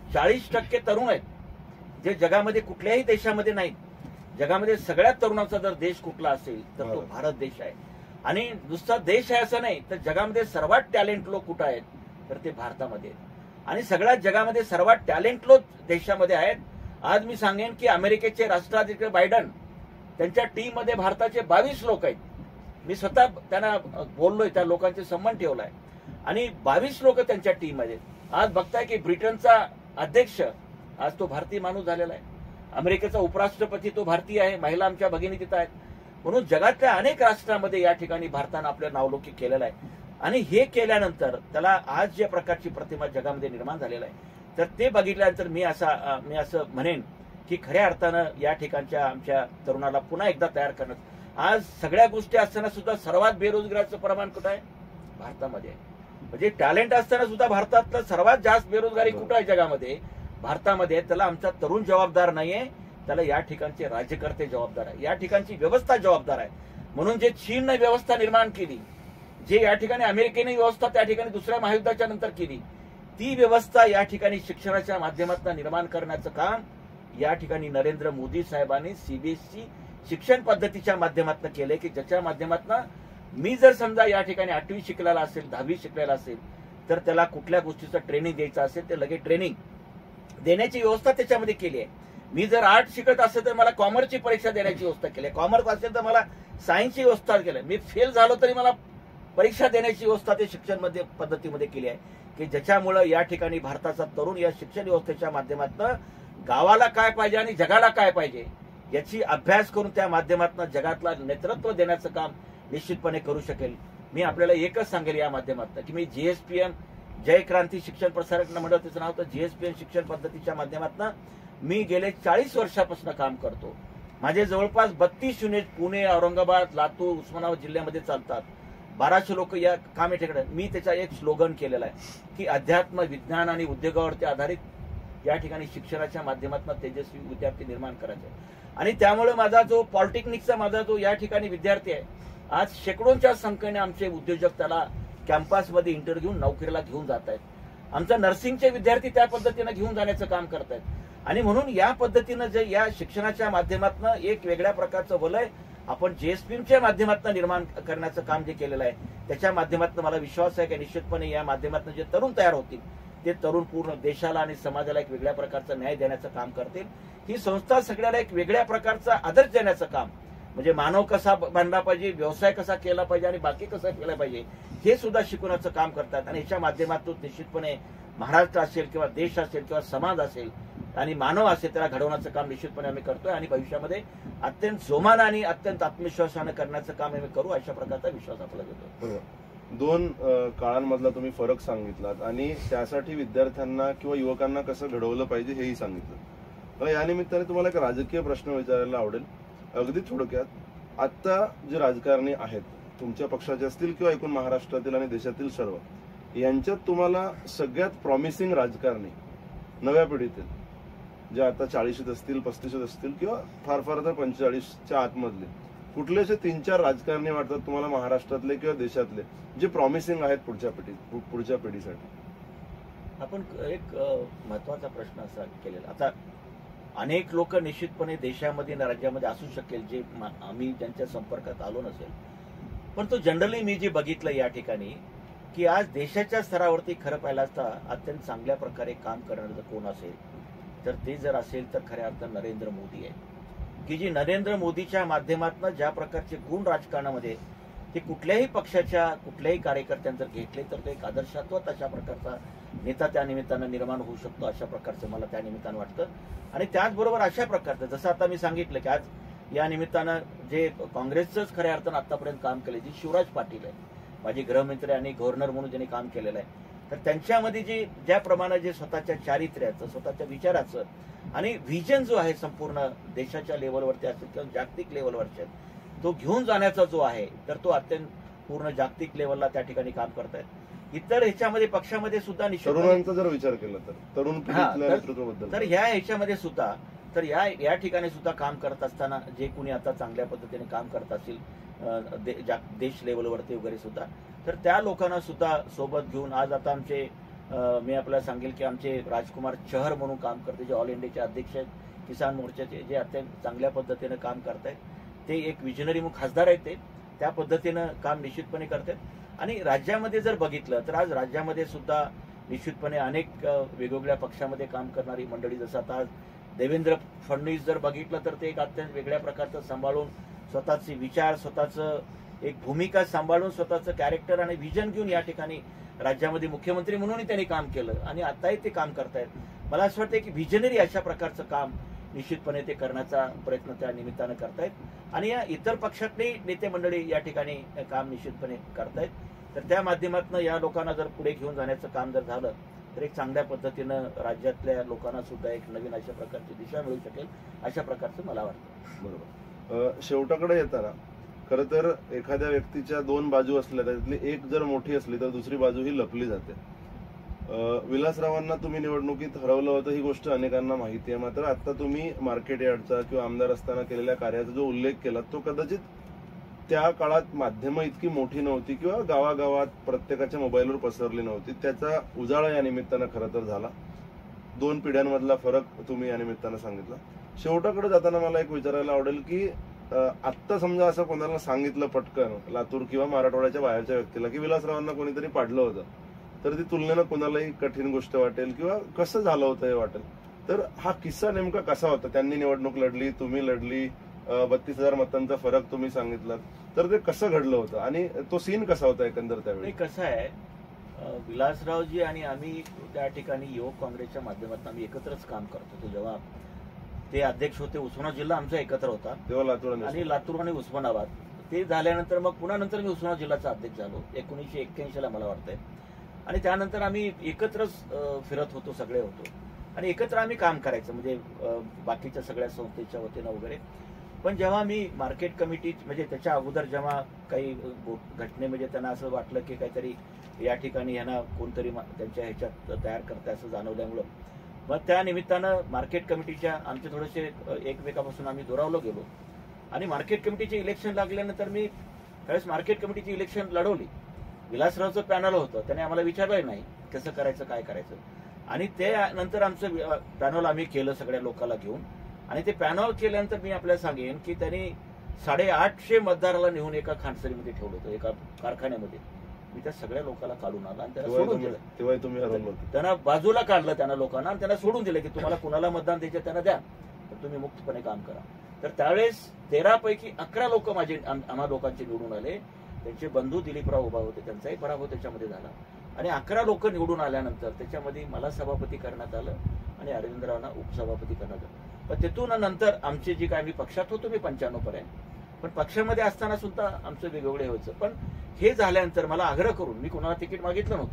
40% तरुण आहेत, जे जगामध्ये कुठल्याही देशामध्ये नाहीत. जगामध्ये सगळ्यात तरुणाचा जर देश कुठला असेल तर तो भारत देश आहे. आणि नुसता देश आहे असं नाही तर जगामध्ये सर्वात टॅलेंट लोक कुठं आहेत तर ते भारतामध्ये आहेत. आणि सगळ्यात जगामध्ये सर्वात टॅलेंट लोक देशामध्ये आहेत. आज मी सांगेन की अमेरिकेचे राष्ट्राध्यक्ष बायडन, त्यांच्या टीम मध्ये भारताचे 22 लोक आहेत. मी स्वतः त्यांना बोललोय, त्या लोकांचे सन्मान ठेवलाय आणि 22 लोक त्यांच्या टीम मध्ये. आज बघताय की ब्रिटनचा अध्यक्ष आज तो भारतीय माणूस झालेला आहे. अमेरिकेचा उपराष्ट्रपती तो भारतीय आहे. महिला आमच्या भगिनी तिथं आहेत. म्हणून जगातल्या अनेक राष्ट्रांमध्ये या ठिकाणी भारतानं आपलं नावलौकिक केलेलं आहे. आणि हे केल्यानंतर त्याला आज ज्या प्रकारची प्रतिमा जगामध्ये निर्माण झालेला आहे तर ते बघितल्यानंतर मी असं म्हणेन की खऱ्या अर्थानं या ठिकाणच्या आमच्या तरुणाला पुन्हा एकदा तयार करणं. आज सगळ्या गोष्टी असताना सुद्धा सर्वात बेरोजगाराचं प्रमाण कुठं आहे? भारतामध्ये आहे. म्हणजे टॅलेंट असताना सुद्धा भारतातलं सर्वात जास्त बेरोजगारी कुठं आहे जगामध्ये? भारतामध्ये. त्याला आमचा तरुण जबाबदार नाहीये, त्याला या ठिकाणचे राज्यकर्ते जबाबदार आहे, या ठिकाणची व्यवस्था जबाबदार आहे. म्हणून जे चीनने व्यवस्था निर्माण केली, जे या ठिकाणी अमेरिकेने व्यवस्था त्या ठिकाणी दुसऱ्या महायुद्धाच्या नंतर केली, ती व्यवस्था या ठिकाणी शिक्षणाच्या माध्यमातून निर्माण करण्याचं काम या ठिकाणी नरेंद्र मोदी साहेबांनी सीबीएसई शिक्षण पद्धतीच्या माध्यमातून केले. की ज्याच्या माध्यमातून मी जर समजा या ठिकाणी 8वी शिकलेला असेल, 10वी शिकलेला असेल तर त्याला कुठल्या गोष्टीचं ट्रेनिंग द्यायचं असेल ते लगेच ट्रेनिंग देण्याची व्यवस्था त्याच्यामध्ये केली आहे. मी जर आर्ट शिकत असेल तर मला कॉमर्सची परीक्षा देण्याची व्यवस्था केली आहे. कॉमर्स असेल तर मला सायन्सची व्यवस्था केली. मी फेल झालो तरी मला परीक्षा देण्याची व्यवस्था ते शिक्षण पद्धतीमध्ये केली आहे. की ज्याच्यामुळे या ठिकाणी भारताचा तरुण या शिक्षण व्यवस्थेच्या माध्यमातून गावाला काय पाहिजे आणि जगाला काय पाहिजे याची अभ्यास करून त्या माध्यमातून जगातला नेतृत्व देण्याचं काम निश्चितपणे करू शकेल. मी आपल्याला एकच सांगेल या माध्यमातून की मी जीएसपीएम जय क्रांती शिक्षण प्रसारक मंडळ, त्याचं नाव तर जीएसपीएम शिक्षण पद्धतीच्या माध्यमातून मी गेले 40 वर्षापासून काम करतो. माझे जवळपास 32 युनिट पुणे, औरंगाबाद, लातूर, उस्मानाबाद जिल्ह्यामध्ये चालतात. 1200 लोक या कामेकडे. मी त्याचा एक स्लोगन केलेला आहे की अध्यात्म, विज्ञान आणि उद्योगावरती आधारित या ठिकाणी शिक्षणाच्या माध्यमातून तेजस्वी विद्यार्थी निर्माण करायचे. आणि त्यामुळे माझा जो पॉलिटेक्निकचा माझा जो या ठिकाणी विद्यार्थी आहे, आज शेकडोंच्या संख्येने आमचे उद्योजक त्याला कॅम्पसमध्ये इंटरव्ह्यू नोकरीला घेऊन जात आहेत. आमचा नर्सिंगचे विद्यार्थी त्या पद्धतीनं घेऊन जाण्याचं काम करत आहेत. आणि म्हणून या पद्धतीनं जे या शिक्षणाच्या माध्यमातून एक वेगळ्या प्रकारचं वलय आपण जीएसपीएमच्या माध्यमातून निर्माण करण्याचं काम जे केलेलं आहे त्याच्या माध्यमातून मला विश्वास आहे की निश्चितपणे या माध्यमातून जे तरुण तयार होतील ते तरुण पूर्ण देशाला आणि समाजाला एक वेगळ्या प्रकारचा न्याय देण्याचं काम करतील. ही संस्था सगळ्याला एक वेगळ्या प्रकारचा आदर्श देण्याचं काम, म्हणजे मानव कसा बांधला पाहिजे, व्यवसाय कसा केला पाहिजे आणि बाकी कसा केला पाहिजे हे सुद्धा शिकवण्याचं काम करतात. आणि याच्या माध्यमातून निश्चितपणे महाराष्ट्र असेल किंवा देश असेल किंवा समाज असेल आणि मानव असेल त्याला घडवण्याचं काम निश्चितपणे आम्ही करतोय. आणि भविष्यामध्ये अत्यंत जोमानं आणि अत्यंत आत्मविश्वासानं करण्याचं काम आम्ही करू अशा प्रकारचा विश्वास आपला घेतो. 2 काळांमधला तुम्ही फरक सांगितलात आणि त्यासाठी विद्यार्थ्यांना किंवा युवकांना कसं घडवलं पाहिजे हेही सांगितलं. मला या निमित्ताने तुम्हाला एक राजकीय प्रश्न विचारायला आवडेल. अगदी थोडक्यात, आता जे राजकारणी आहेत तुमच्या पक्षाचे असतील किंवा एकूण महाराष्ट्रातील आणि देशातील सर्व, यांच्यात तुम्हाला सगळ्यात प्रॉमिसिंग राजकारणी नव्या पिढीतील जे आता 40शीत असतील, 35शीत असतील किंवा फार फार तर 45च्या आतमधले कुठले असे 3-4 राजकारणी वाटतात तुम्हाला महाराष्ट्रातले किंवा देशातले जे प्रॉमिसिंग आहेत पुढच्या पिढीसाठी? आपण एक महत्वाचा प्रश्न असा केलेला. आता अनेक लोक निश्चितपणे देशामध्ये आणि राज्यामध्ये असू शकेल जे आम्ही ज्यांच्या संपर्कात आलो नसेल, पण तो जनरली मी जे बघितलं या ठिकाणी की आज देशाच्या स्तरावरती खरं पाहिलं असता अत्यंत चांगल्या प्रकारे काम करणारं जर कोण असेल तर ते जर असेल तर खऱ्या अर्थानं नरेंद्र मोदी आहे. की जी नरेंद्र मोदीच्या माध्यमातून ज्या प्रकारचे गुण राजकारणामध्ये ते कुठल्याही पक्षाच्या कुठल्याही कार्यकर्त्यांनी जर घेतले तर ते एक आदर्शत्व अशा प्रकारचा नेता त्या निमित्तानं निर्माण होऊ शकतो अशा प्रकारचं मला त्या निमित्तानं वाटतं. आणि त्याचबरोबर अशा प्रकारचं जसं आता मी सांगितलं की आज या निमित्तानं जे काँग्रेसचंच खऱ्या अर्थानं आतापर्यंत काम केलं जे शिवराज पाटील आहे, माझे गृहमंत्री आणि गव्हर्नर म्हणून ज्यांनी काम केलेलं आहे, तर त्यांच्यामध्ये जे ज्याप्रमाणे जे स्वतःच्या चारित्र्याचं, स्वतःच्या विचाराचं आणि व्हिजन जो आहे संपूर्ण देशाच्या लेवलवरती असेल किंवा जागतिक लेवलवरच्या तो घेऊन जाण्याचा जो आहे तर तो अत्यंत पूर्ण जागतिक लेवलला त्या ठिकाणी काम करतायत. इतर ह्याच्यामध्ये पक्षामध्ये सुद्धा निश्चितपणे तरुणांचा जर विचार केला तर तरुण पिढीतल्या तर नेतृत्वाबद्दल ह्या ह्याच्यामध्ये सुद्धा तर या ठिकाणी सुद्धा काम करत असताना जे कुणी आता चांगल्या पद्धतीने काम करत असतील देश लेवलवरती वगैरे सुद्धा, तर त्या लोकांना सुद्धा सोबत घेऊन आज आता आमचे मी आपल्याला सांगेल की आमचे राजकुमार चहर म्हणून काम करते, जे ऑल इंडियाचे अध्यक्ष आहेत किसान मोर्चाचे, जे अत्यंत चांगल्या पद्धतीने काम करतायत. ते एक विजनरी खासदार आहेत, ते त्या पद्धतीनं काम निश्चितपणे करतात. आणि राज्यामध्ये जर बघितलं तर आज राज्यामध्ये सुद्धा निश्चितपणे अनेक वेगवेगळ्या पक्षामध्ये काम करणारी मंडळी, जसं आता देवेंद्र फडणवीस जर बघितलं तर ते एक अत्यंत वेगळ्या प्रकारचं सांभाळून स्वतःचे विचार, स्वतःचं एक भूमिका सांभाळून, स्वतःचं कॅरेक्टर आणि विजन घेऊन या ठिकाणी राज्यामध्ये मुख्यमंत्री म्हणूनही त्यांनी काम केलं आणि आताही ते काम करतायत. मला असं वाटतं की व्हिजनरी अशा प्रकारचं काम निश्चितपणे ते करण्याचा प्रयत्न त्या निमित्तानं करतायत. आणि या इतर पक्षातली नेते मंडळी या ठिकाणी काम निश्चितपणे करतायत. तर त्या माध्यमातून या लोकांना जर पुढे घेऊन जाण्याचं काम जर झालं तर एक चांगल्या पद्धतीनं राज्यातल्या लोकांना सुद्धा एक नवीन अशा प्रकारची दिशा मिळू शकेल, अशा प्रकारचं मला वाटतं. बरोबर. शेवटाकडे येताना खरं तर एखाद्या व्यक्तीच्या दोन बाजू असल्या त्यातली एक जर मोठी असली तर दुसरी बाजू ही लपली जाते. विलासरावांना तुम्ही निवडणुकीत हरवलं होतं ही गोष्ट अनेकांना माहिती आहे. मात्र आता तुम्ही मार्केट यार्डचा किंवा आमदार असताना केलेल्या कार्याचा जो उल्लेख केला तो कदाचित त्या काळात माध्यमं इतकी मोठी नव्हती किंवा गावागावात प्रत्येकाच्या मोबाईलवर पसरली नव्हती. त्याचा उजाळा या निमित्तानं खरं तर झाला. दोन पिढ्यांमधला फरक तुम्ही या निमित्तानं सांगितला. शेवटाकडे जाताना मला एक विचारायला आवडेल की आत्ता समजा असं कोणाला सांगितलं पटकन लातूर किंवा मराठवाड्याच्या बाहेरच्या व्यक्तीला की विलासरावांना कोणीतरी पाडलं होतं, तर ती तुलनेनं कोणालाही कठीण गोष्ट वाटेल किंवा कसं झालं होतं हे वाटेल. तर हा किस्सा नेमका कसा होता? त्यांनी निवडणूक लढली, तुम्ही लढली, 32,000 मतांचा फरक तुम्ही सांगितला, तर ते कसं घडलं होतं आणि तो सीन कसा होता एकंदर त्यावेळी? कसं आहे, विलासरावजी आणि आम्ही त्या ठिकाणी युवक काँग्रेसच्या माध्यमातून आम्ही एकत्रच काम करत होतो. जेव्हा ते अध्यक्ष होते, उस्मानाबाद जिल्हा आमचा एकत्र होता तेव्हा लातूर आणि उस्मानाबाद. ते झाल्यानंतर मग पुन्हा नंतर मी उस्मानाबाद जिल्ह्याचा अध्यक्ष झालो 1981ला मला वाटतंय. आणि त्यानंतर आम्ही एकत्रच फिरत होतो, सगळे होतो आणि एकत्र आम्ही काम करायचं, म्हणजे बाकीच्या सगळ्या संस्थेच्या वतीनं वगैरे. पण जेव्हा मी मार्केट कमिटी, म्हणजे त्याच्या अगोदर जेव्हा काही घटनेमध्ये त्यांना असं वाटलं की काहीतरी या ठिकाणी ह्यांना कोणतरी त्यांच्या ह्याच्यात तयार करताय असं जाणवल्यामुळं मग त्या निमित्तानं मार्केट कमिटीच्या आमचे थोडेसे एकमेकापासून आम्ही दुरावलो गेलो. आणि मार्केट कमिटीचे इलेक्शन लागल्यानंतर मी त्यावेळेस मार्केट कमिटीची इलेक्शन लढवली. विलासरावचं पॅनल होतं, त्याने आम्हाला विचारलंही नाही कसं करायचं काय करायचं. आणि ते नंतर आमचं पॅनल आम्ही केलं सगळ्या लोकांना घेऊन. आणि ते पॅनल केल्यानंतर मी आपल्याला सांगेन की त्यांनी 850 मतदाराला नेऊन एका खांडसरीमध्ये ठेवलं होतं, एका कारखान्यामध्ये. मी त्या सगळ्या लोकांना काढून आला आणि त्यांना सोडून दिलं. तेव्हा तुम्ही हरवलं, त्यांना बाजूला काढलं त्यांना लोकांना आणि त्यांना सोडून दिलं की तुम्हाला कुणाला मतदान द्यायचं त्यांना द्या, तर तुम्ही मुक्तपणे काम करा. तर त्यावेळेस 13 पैकी 11 लोक आम्हा लोकांचे निवडून आले. त्यांचे बंधू दिलीपराव उभा होते, त्यांचाही पराभव त्याच्यामध्ये झाला. आणि 11 लोक निवडून आल्यानंतर त्याच्यामध्ये मला सभापती करण्यात आलं आणि अरविंदरावांना उपसभापती करण्यात आलं. पण तिथून नंतर आमचे जे काय, आम्ही पक्षात होतो, मी 95 पर्यंत, पण पक्षामध्ये असताना सुद्धा आमचं वेगवेगळे व्हायचं. पण हे झाल्यानंतर मला आग्रह करून मी कोणाला तिकीट मागितलं नव्हतं.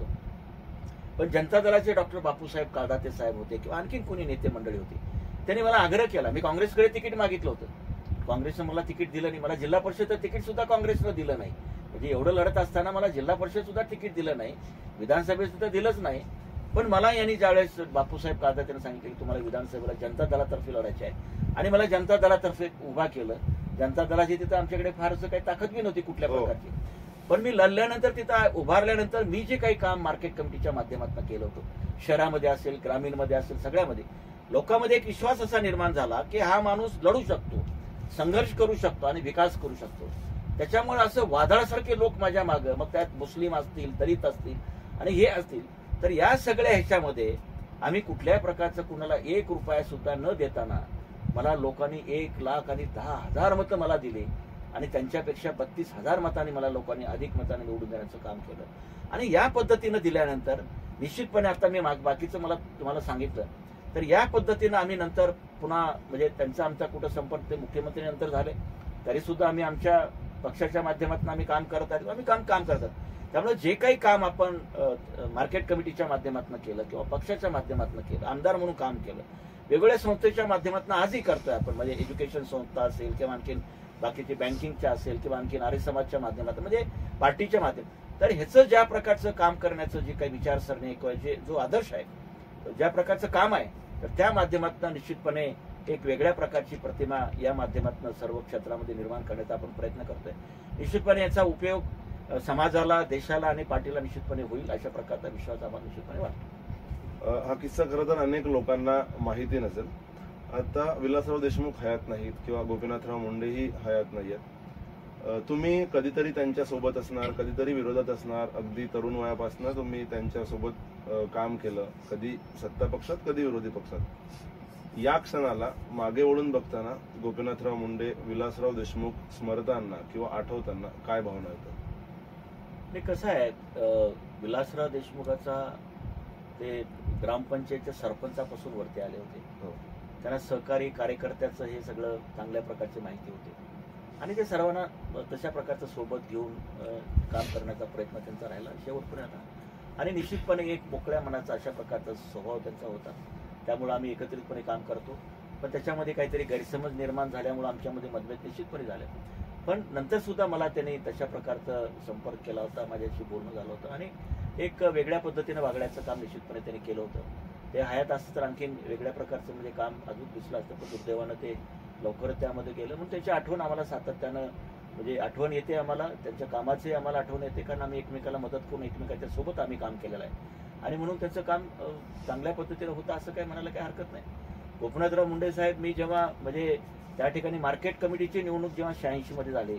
पण जनता दलाचे डॉक्टर बापूसाहेब काळदाते साहेब होते किंवा आणखीन कोणी नेते मंडळी होती, त्यांनी मला आग्रह केला. मी काँग्रेसकडे तिकीट मागितलं होतं, काँग्रेसनं मला तिकीट दिलं नाही. मला जिल्हा परिषदचं तिकीट सुद्धा काँग्रेसनं दिलं नाही. म्हणजे एवढं लढत असताना मला जिल्हा परिषद सुद्धा तिकीट दिलं नाही, विधानसभेत सुद्धा दिलंच नाही. पण मला यांनी ज्यावेळेस बापूसाहेब काळदातेनं सांगितलं की तुम्हाला विधानसभेला जनता दलातर्फे लढायचे आहे आणि मला जनता दलातर्फे उभा केलं. जनता दलाची तिथं आमच्याकडे फारसं काही ताकद बी नव्हती कुठल्या प्रकारची. पण मी लढल्यानंतर, तिथं उभारल्यानंतर मी जे काही काम मार्केट कमिटीच्या माध्यमातून केलं होतं, शहरामध्ये असेल, ग्रामीणमध्ये असेल, सगळ्यामध्ये लोकांमध्ये एक विश्वास असा निर्माण झाला की हा माणूस लढू शकतो, संघर्ष करू शकतो आणि विकास करू शकतो. त्याच्यामुळे असं वादळासारखे लोक माझ्या मागं, मग त्यात मुस्लिम असतील, दलित असतील आणि हे असतील, तर या सगळ्या ह्याच्यामध्ये आम्ही कुठल्याही प्रकारचं कुणाला 1 रुपया सुद्धा न देताना मला लोकांनी 1,00,000 आणि 10,000 मतं मला दिली आणि त्यांच्यापेक्षा 32,000 मतांनी मला लोकांनी अधिक मताने निवडून देण्याचं काम केलं. आणि या पद्धतीनं दिल्यानंतर निश्चितपणे आता मी बाकीचं मला तुम्हाला सांगितलं, तर या पद्धतीनं आम्ही नंतर पुन्हा, म्हणजे त्यांचा आमचा कुठं संपर्क ते मुख्यमंत्री नंतर झाले, तरी सुद्धा आम्ही आमच्या पक्षाच्या माध्यमातून आम्ही काम करत आहोत, आम्ही काम करतात. त्यामुळे जे काही काम आपण मार्केट कमिटीच्या माध्यमातून केलं किंवा पक्षाच्या माध्यमातून केलं, आमदार म्हणून काम केलं, वेगवेगळ्या संस्थेच्या माध्यमातून आजही करतोय आपण. म्हणजे एज्युकेशन संस्था असेल किंवा आणखीन बाकीचे बँकिंगच्या असेल किंवा आणखीन आर्य समाजच्या माध्यमातून, म्हणजे पार्टीच्या माध्यमात तर ह्याचं ज्या प्रकारचं काम करण्याचं जे काही विचारसरणी किंवा जो आदर्श आहे, ज्या प्रकारचं काम आहे, तर त्या माध्यमातून निश्चितपणे एक वेगळ्या प्रकारची प्रतिमा या माध्यमातून सर्व क्षेत्रामध्ये निर्माण करण्याचा आपण प्रयत्न करतोय. निश्चितपणे याचा उपयोग समाजाला, देशाला आणि पार्टीला निश्चितपणे होईल अशा प्रकारचा विश्वास आम्हाला निश्चितपणे वाटतो. हा किस्सा खरं तर अनेक लोकांना माहिती नसेल. आता विलासराव देशमुख हयात नाहीत किंवा गोपीनाथराव मुंडेही हयात नाहीयेत. तुम्ही कधीतरी त्यांच्या सोबत असणार, कधीतरी विरोधात असणार. अगदी तरुण वयापासून तुम्ही त्यांच्यासोबत काम केलं, कधी सत्ता पक्षात, कधी विरोधी पक्षात. या क्षणाला मागे वळून बघताना गोपीनाथराव मुंडे, विलासराव देशमुख स्मरताना किंवा आठवताना काय भावना येतात? हे कसं आहे, विलासराव देशमुखाचा ते ग्रामपंचायतच्या सरपंचापासून वरती आले होते. त्यांना सहकारी कार्यकर्त्याचं हे सगळं चांगल्या प्रकारची माहिती होती आणि ते सर्वांना तशा प्रकारचं सोबत घेऊन काम करण्याचा प्रयत्न त्यांचा राहिला शेवटपर्यंत. आणि निश्चितपणे एक मोकळ्या मनाचा अशा प्रकारचा स्वभाव त्यांचा होता. त्यामुळे आम्ही एकत्रितपणे काम करतो. पण त्याच्यामध्ये काहीतरी गैरसमज निर्माण झाल्यामुळे आमच्यामध्ये मतभेद निश्चितपणे झाले. पण नंतर सुद्धा मला त्यांनी तशा प्रकारचा संपर्क केला होता, माझ्याशी बोलणं झालं होतं आणि एक वेगळ्या पद्धतीने वागण्याचं काम निश्चितपणे त्यांनी केलं होतं. ते हयात असतं तर आणखीन वेगळ्या प्रकारचं म्हणजे काम अजून दिसलं असतं, पण दुर्दैवानं ते लवकरच त्यामध्ये गेलं. म्हणून त्याची आठवण आम्हाला सातत्यानं म्हणजे आठवण येते आम्हाला, त्यांच्या कामाची आम्हाला आठवण येते, कारण आम्ही एकमेकाला मदत करून एकमेकाच्या सोबत आम्ही काम केलेलं आहे आणि म्हणून त्यांचं काम चांगल्या पद्धतीनं होतं असं काही म्हणायला काही हरकत नाही. गोपीनाथराव मुंडे साहेब, मी जेव्हा म्हणजे त्या ठिकाणी मार्केट कमिटीची निवडणूक जेव्हा 86 मध्ये झाली,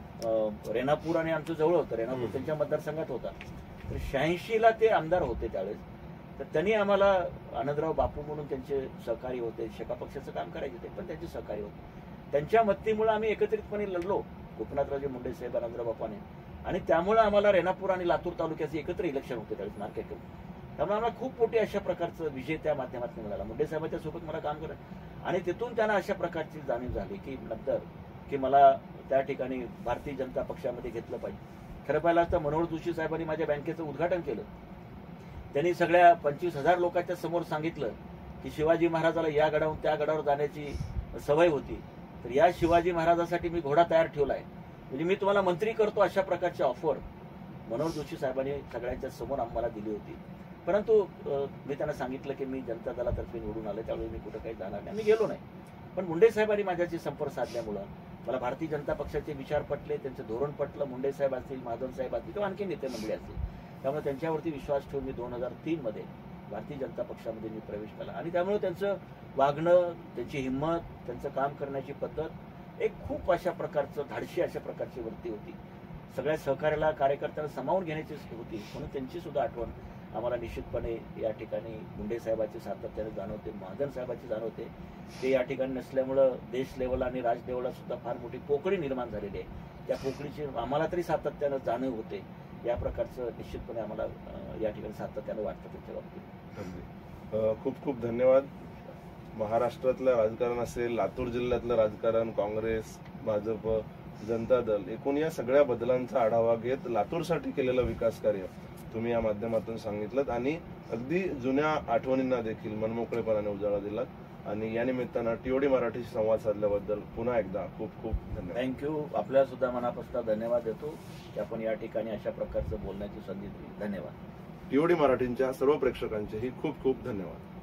रेणापूर आणि आमचं जवळ होतं, रेणापूर त्यांच्या मतदारसंघात होता, तर 86ला ते आमदार होते त्यावेळेस. तर त्यांनी आम्हाला, आनंदराव बापू म्हणून त्यांचे सहकारी होते, शेका पक्षाचं काम करायचे ते, पण त्यांचे सहकारी होते. त्यांच्या मदतीमुळे आम्ही एकत्रितपणे लढलो, गोपीनाथरावजी मुंडे साहेब, आनंदराव बापाने, आणि त्यामुळे आम्हाला रेणापूर आणि लातूर तालुक्याचे एकत्र इलेक्शन होते त्यावेळेस मार्केट कमिटी. त्यामुळे आम्हाला खूप मोठी अशा प्रकारचं विजय त्या माध्यमातून मिळाला. मुंडे साहेबांच्या सोबत मला काम करत आणि तिथून त्यांना अशा प्रकारची जाणीव झाली की नंतर की मला त्या ठिकाणी भारतीय जनता पक्षामध्ये घेतलं पाहिजे. खरं पाहिलं तर मनोहर जोशी साहेबांनी माझ्या बँकेचं उद्घाटन केलं. त्यांनी सगळ्या 25,000 लोकांच्या समोर सांगितलं की शिवाजी महाराजाला या गडावरून त्या गडावर जाण्याची सवय होती, तर या शिवाजी महाराजासाठी मी घोडा तयार ठेवलाय, म्हणजे मी तुम्हाला मंत्री करतो, अशा प्रकारची ऑफर मनोहर जोशी साहेबांनी सगळ्यांच्या समोर आम्हाला दिली होती. परंतु मी त्यांना सांगितलं की मी जनता दलातर्फे निवडून आलो, त्यावेळी मी कुठं काही जाणार नाही, मी गेलो नाही. पण मुंडे साहेबांनी माझ्याशी संपर्क साधल्यामुळं मला भारतीय जनता पक्षाचे विचार पटले, त्यांचं धोरण पटलं. मुंडे साहेब असतील, महाजन साहेब असतील किंवा आणखी नेते मंडळी असतील, त्यामुळे त्यांच्यावरती विश्वास ठेवून मी 2003 मध्ये भारतीय जनता पक्षामध्ये मी प्रवेश केला. आणि त्यामुळे त्यांचं वागणं, त्यांची हिंमत, त्यांचं काम करण्याची पद्धत एक खूप अशा प्रकारचं धाडशी अशा प्रकारची वृत्ती होती. सगळ्या सहकार्याला, कार्यकर्त्यांना सामावून घेण्याची होती. म्हणून त्यांची सुद्धा आठवण आम्हाला निश्चितपणे या ठिकाणी मुंडे साहेबांची सातत्याने जाणवते, महाजन साहेबांची जाणवते. ते या ठिकाणी नसल्यामुळं देश लेवलला आणि राज लेवलला सुद्धा फार मोठी पोकळी निर्माण झालेली आहे. त्या पोकळीची आम्हाला तरी सातत्यानं जाणीव होते. या प्रकारचं निश्चितपणे आम्हाला या ठिकाणी सातत्यानं वाटतं त्यांच्या बाबतीत. खूप खूप धन्यवाद. महाराष्ट्रातलं राजकारण असेल, लातूर जिल्ह्यातलं राजकारण, काँग्रेस, भाजप, जनता दल, एकूण या सगळ्या बदलांचा आढावा घेत लातूरसाठी केलेलं विकास कार्य तुम्ही या माध्यमातून सांगितलं आणि अगदी जुन्या आठवणींना देखील मनमोकळेपणाने उजाळा दिलात. आणि या निमित्तानं टीओडी मराठीशी संवाद साधल्याबद्दल पुन्हा एकदा खूप खूप धन्यवाद. थँक्यू. आपल्याला सुद्धा मनापासून धन्यवाद देतो की आपण या ठिकाणी अशा प्रकारचं बोलण्याची संधी दिली. धन्यवाद. टीओडी मराठीच्या सर्व प्रेक्षकांचेही खूप खूप धन्यवाद.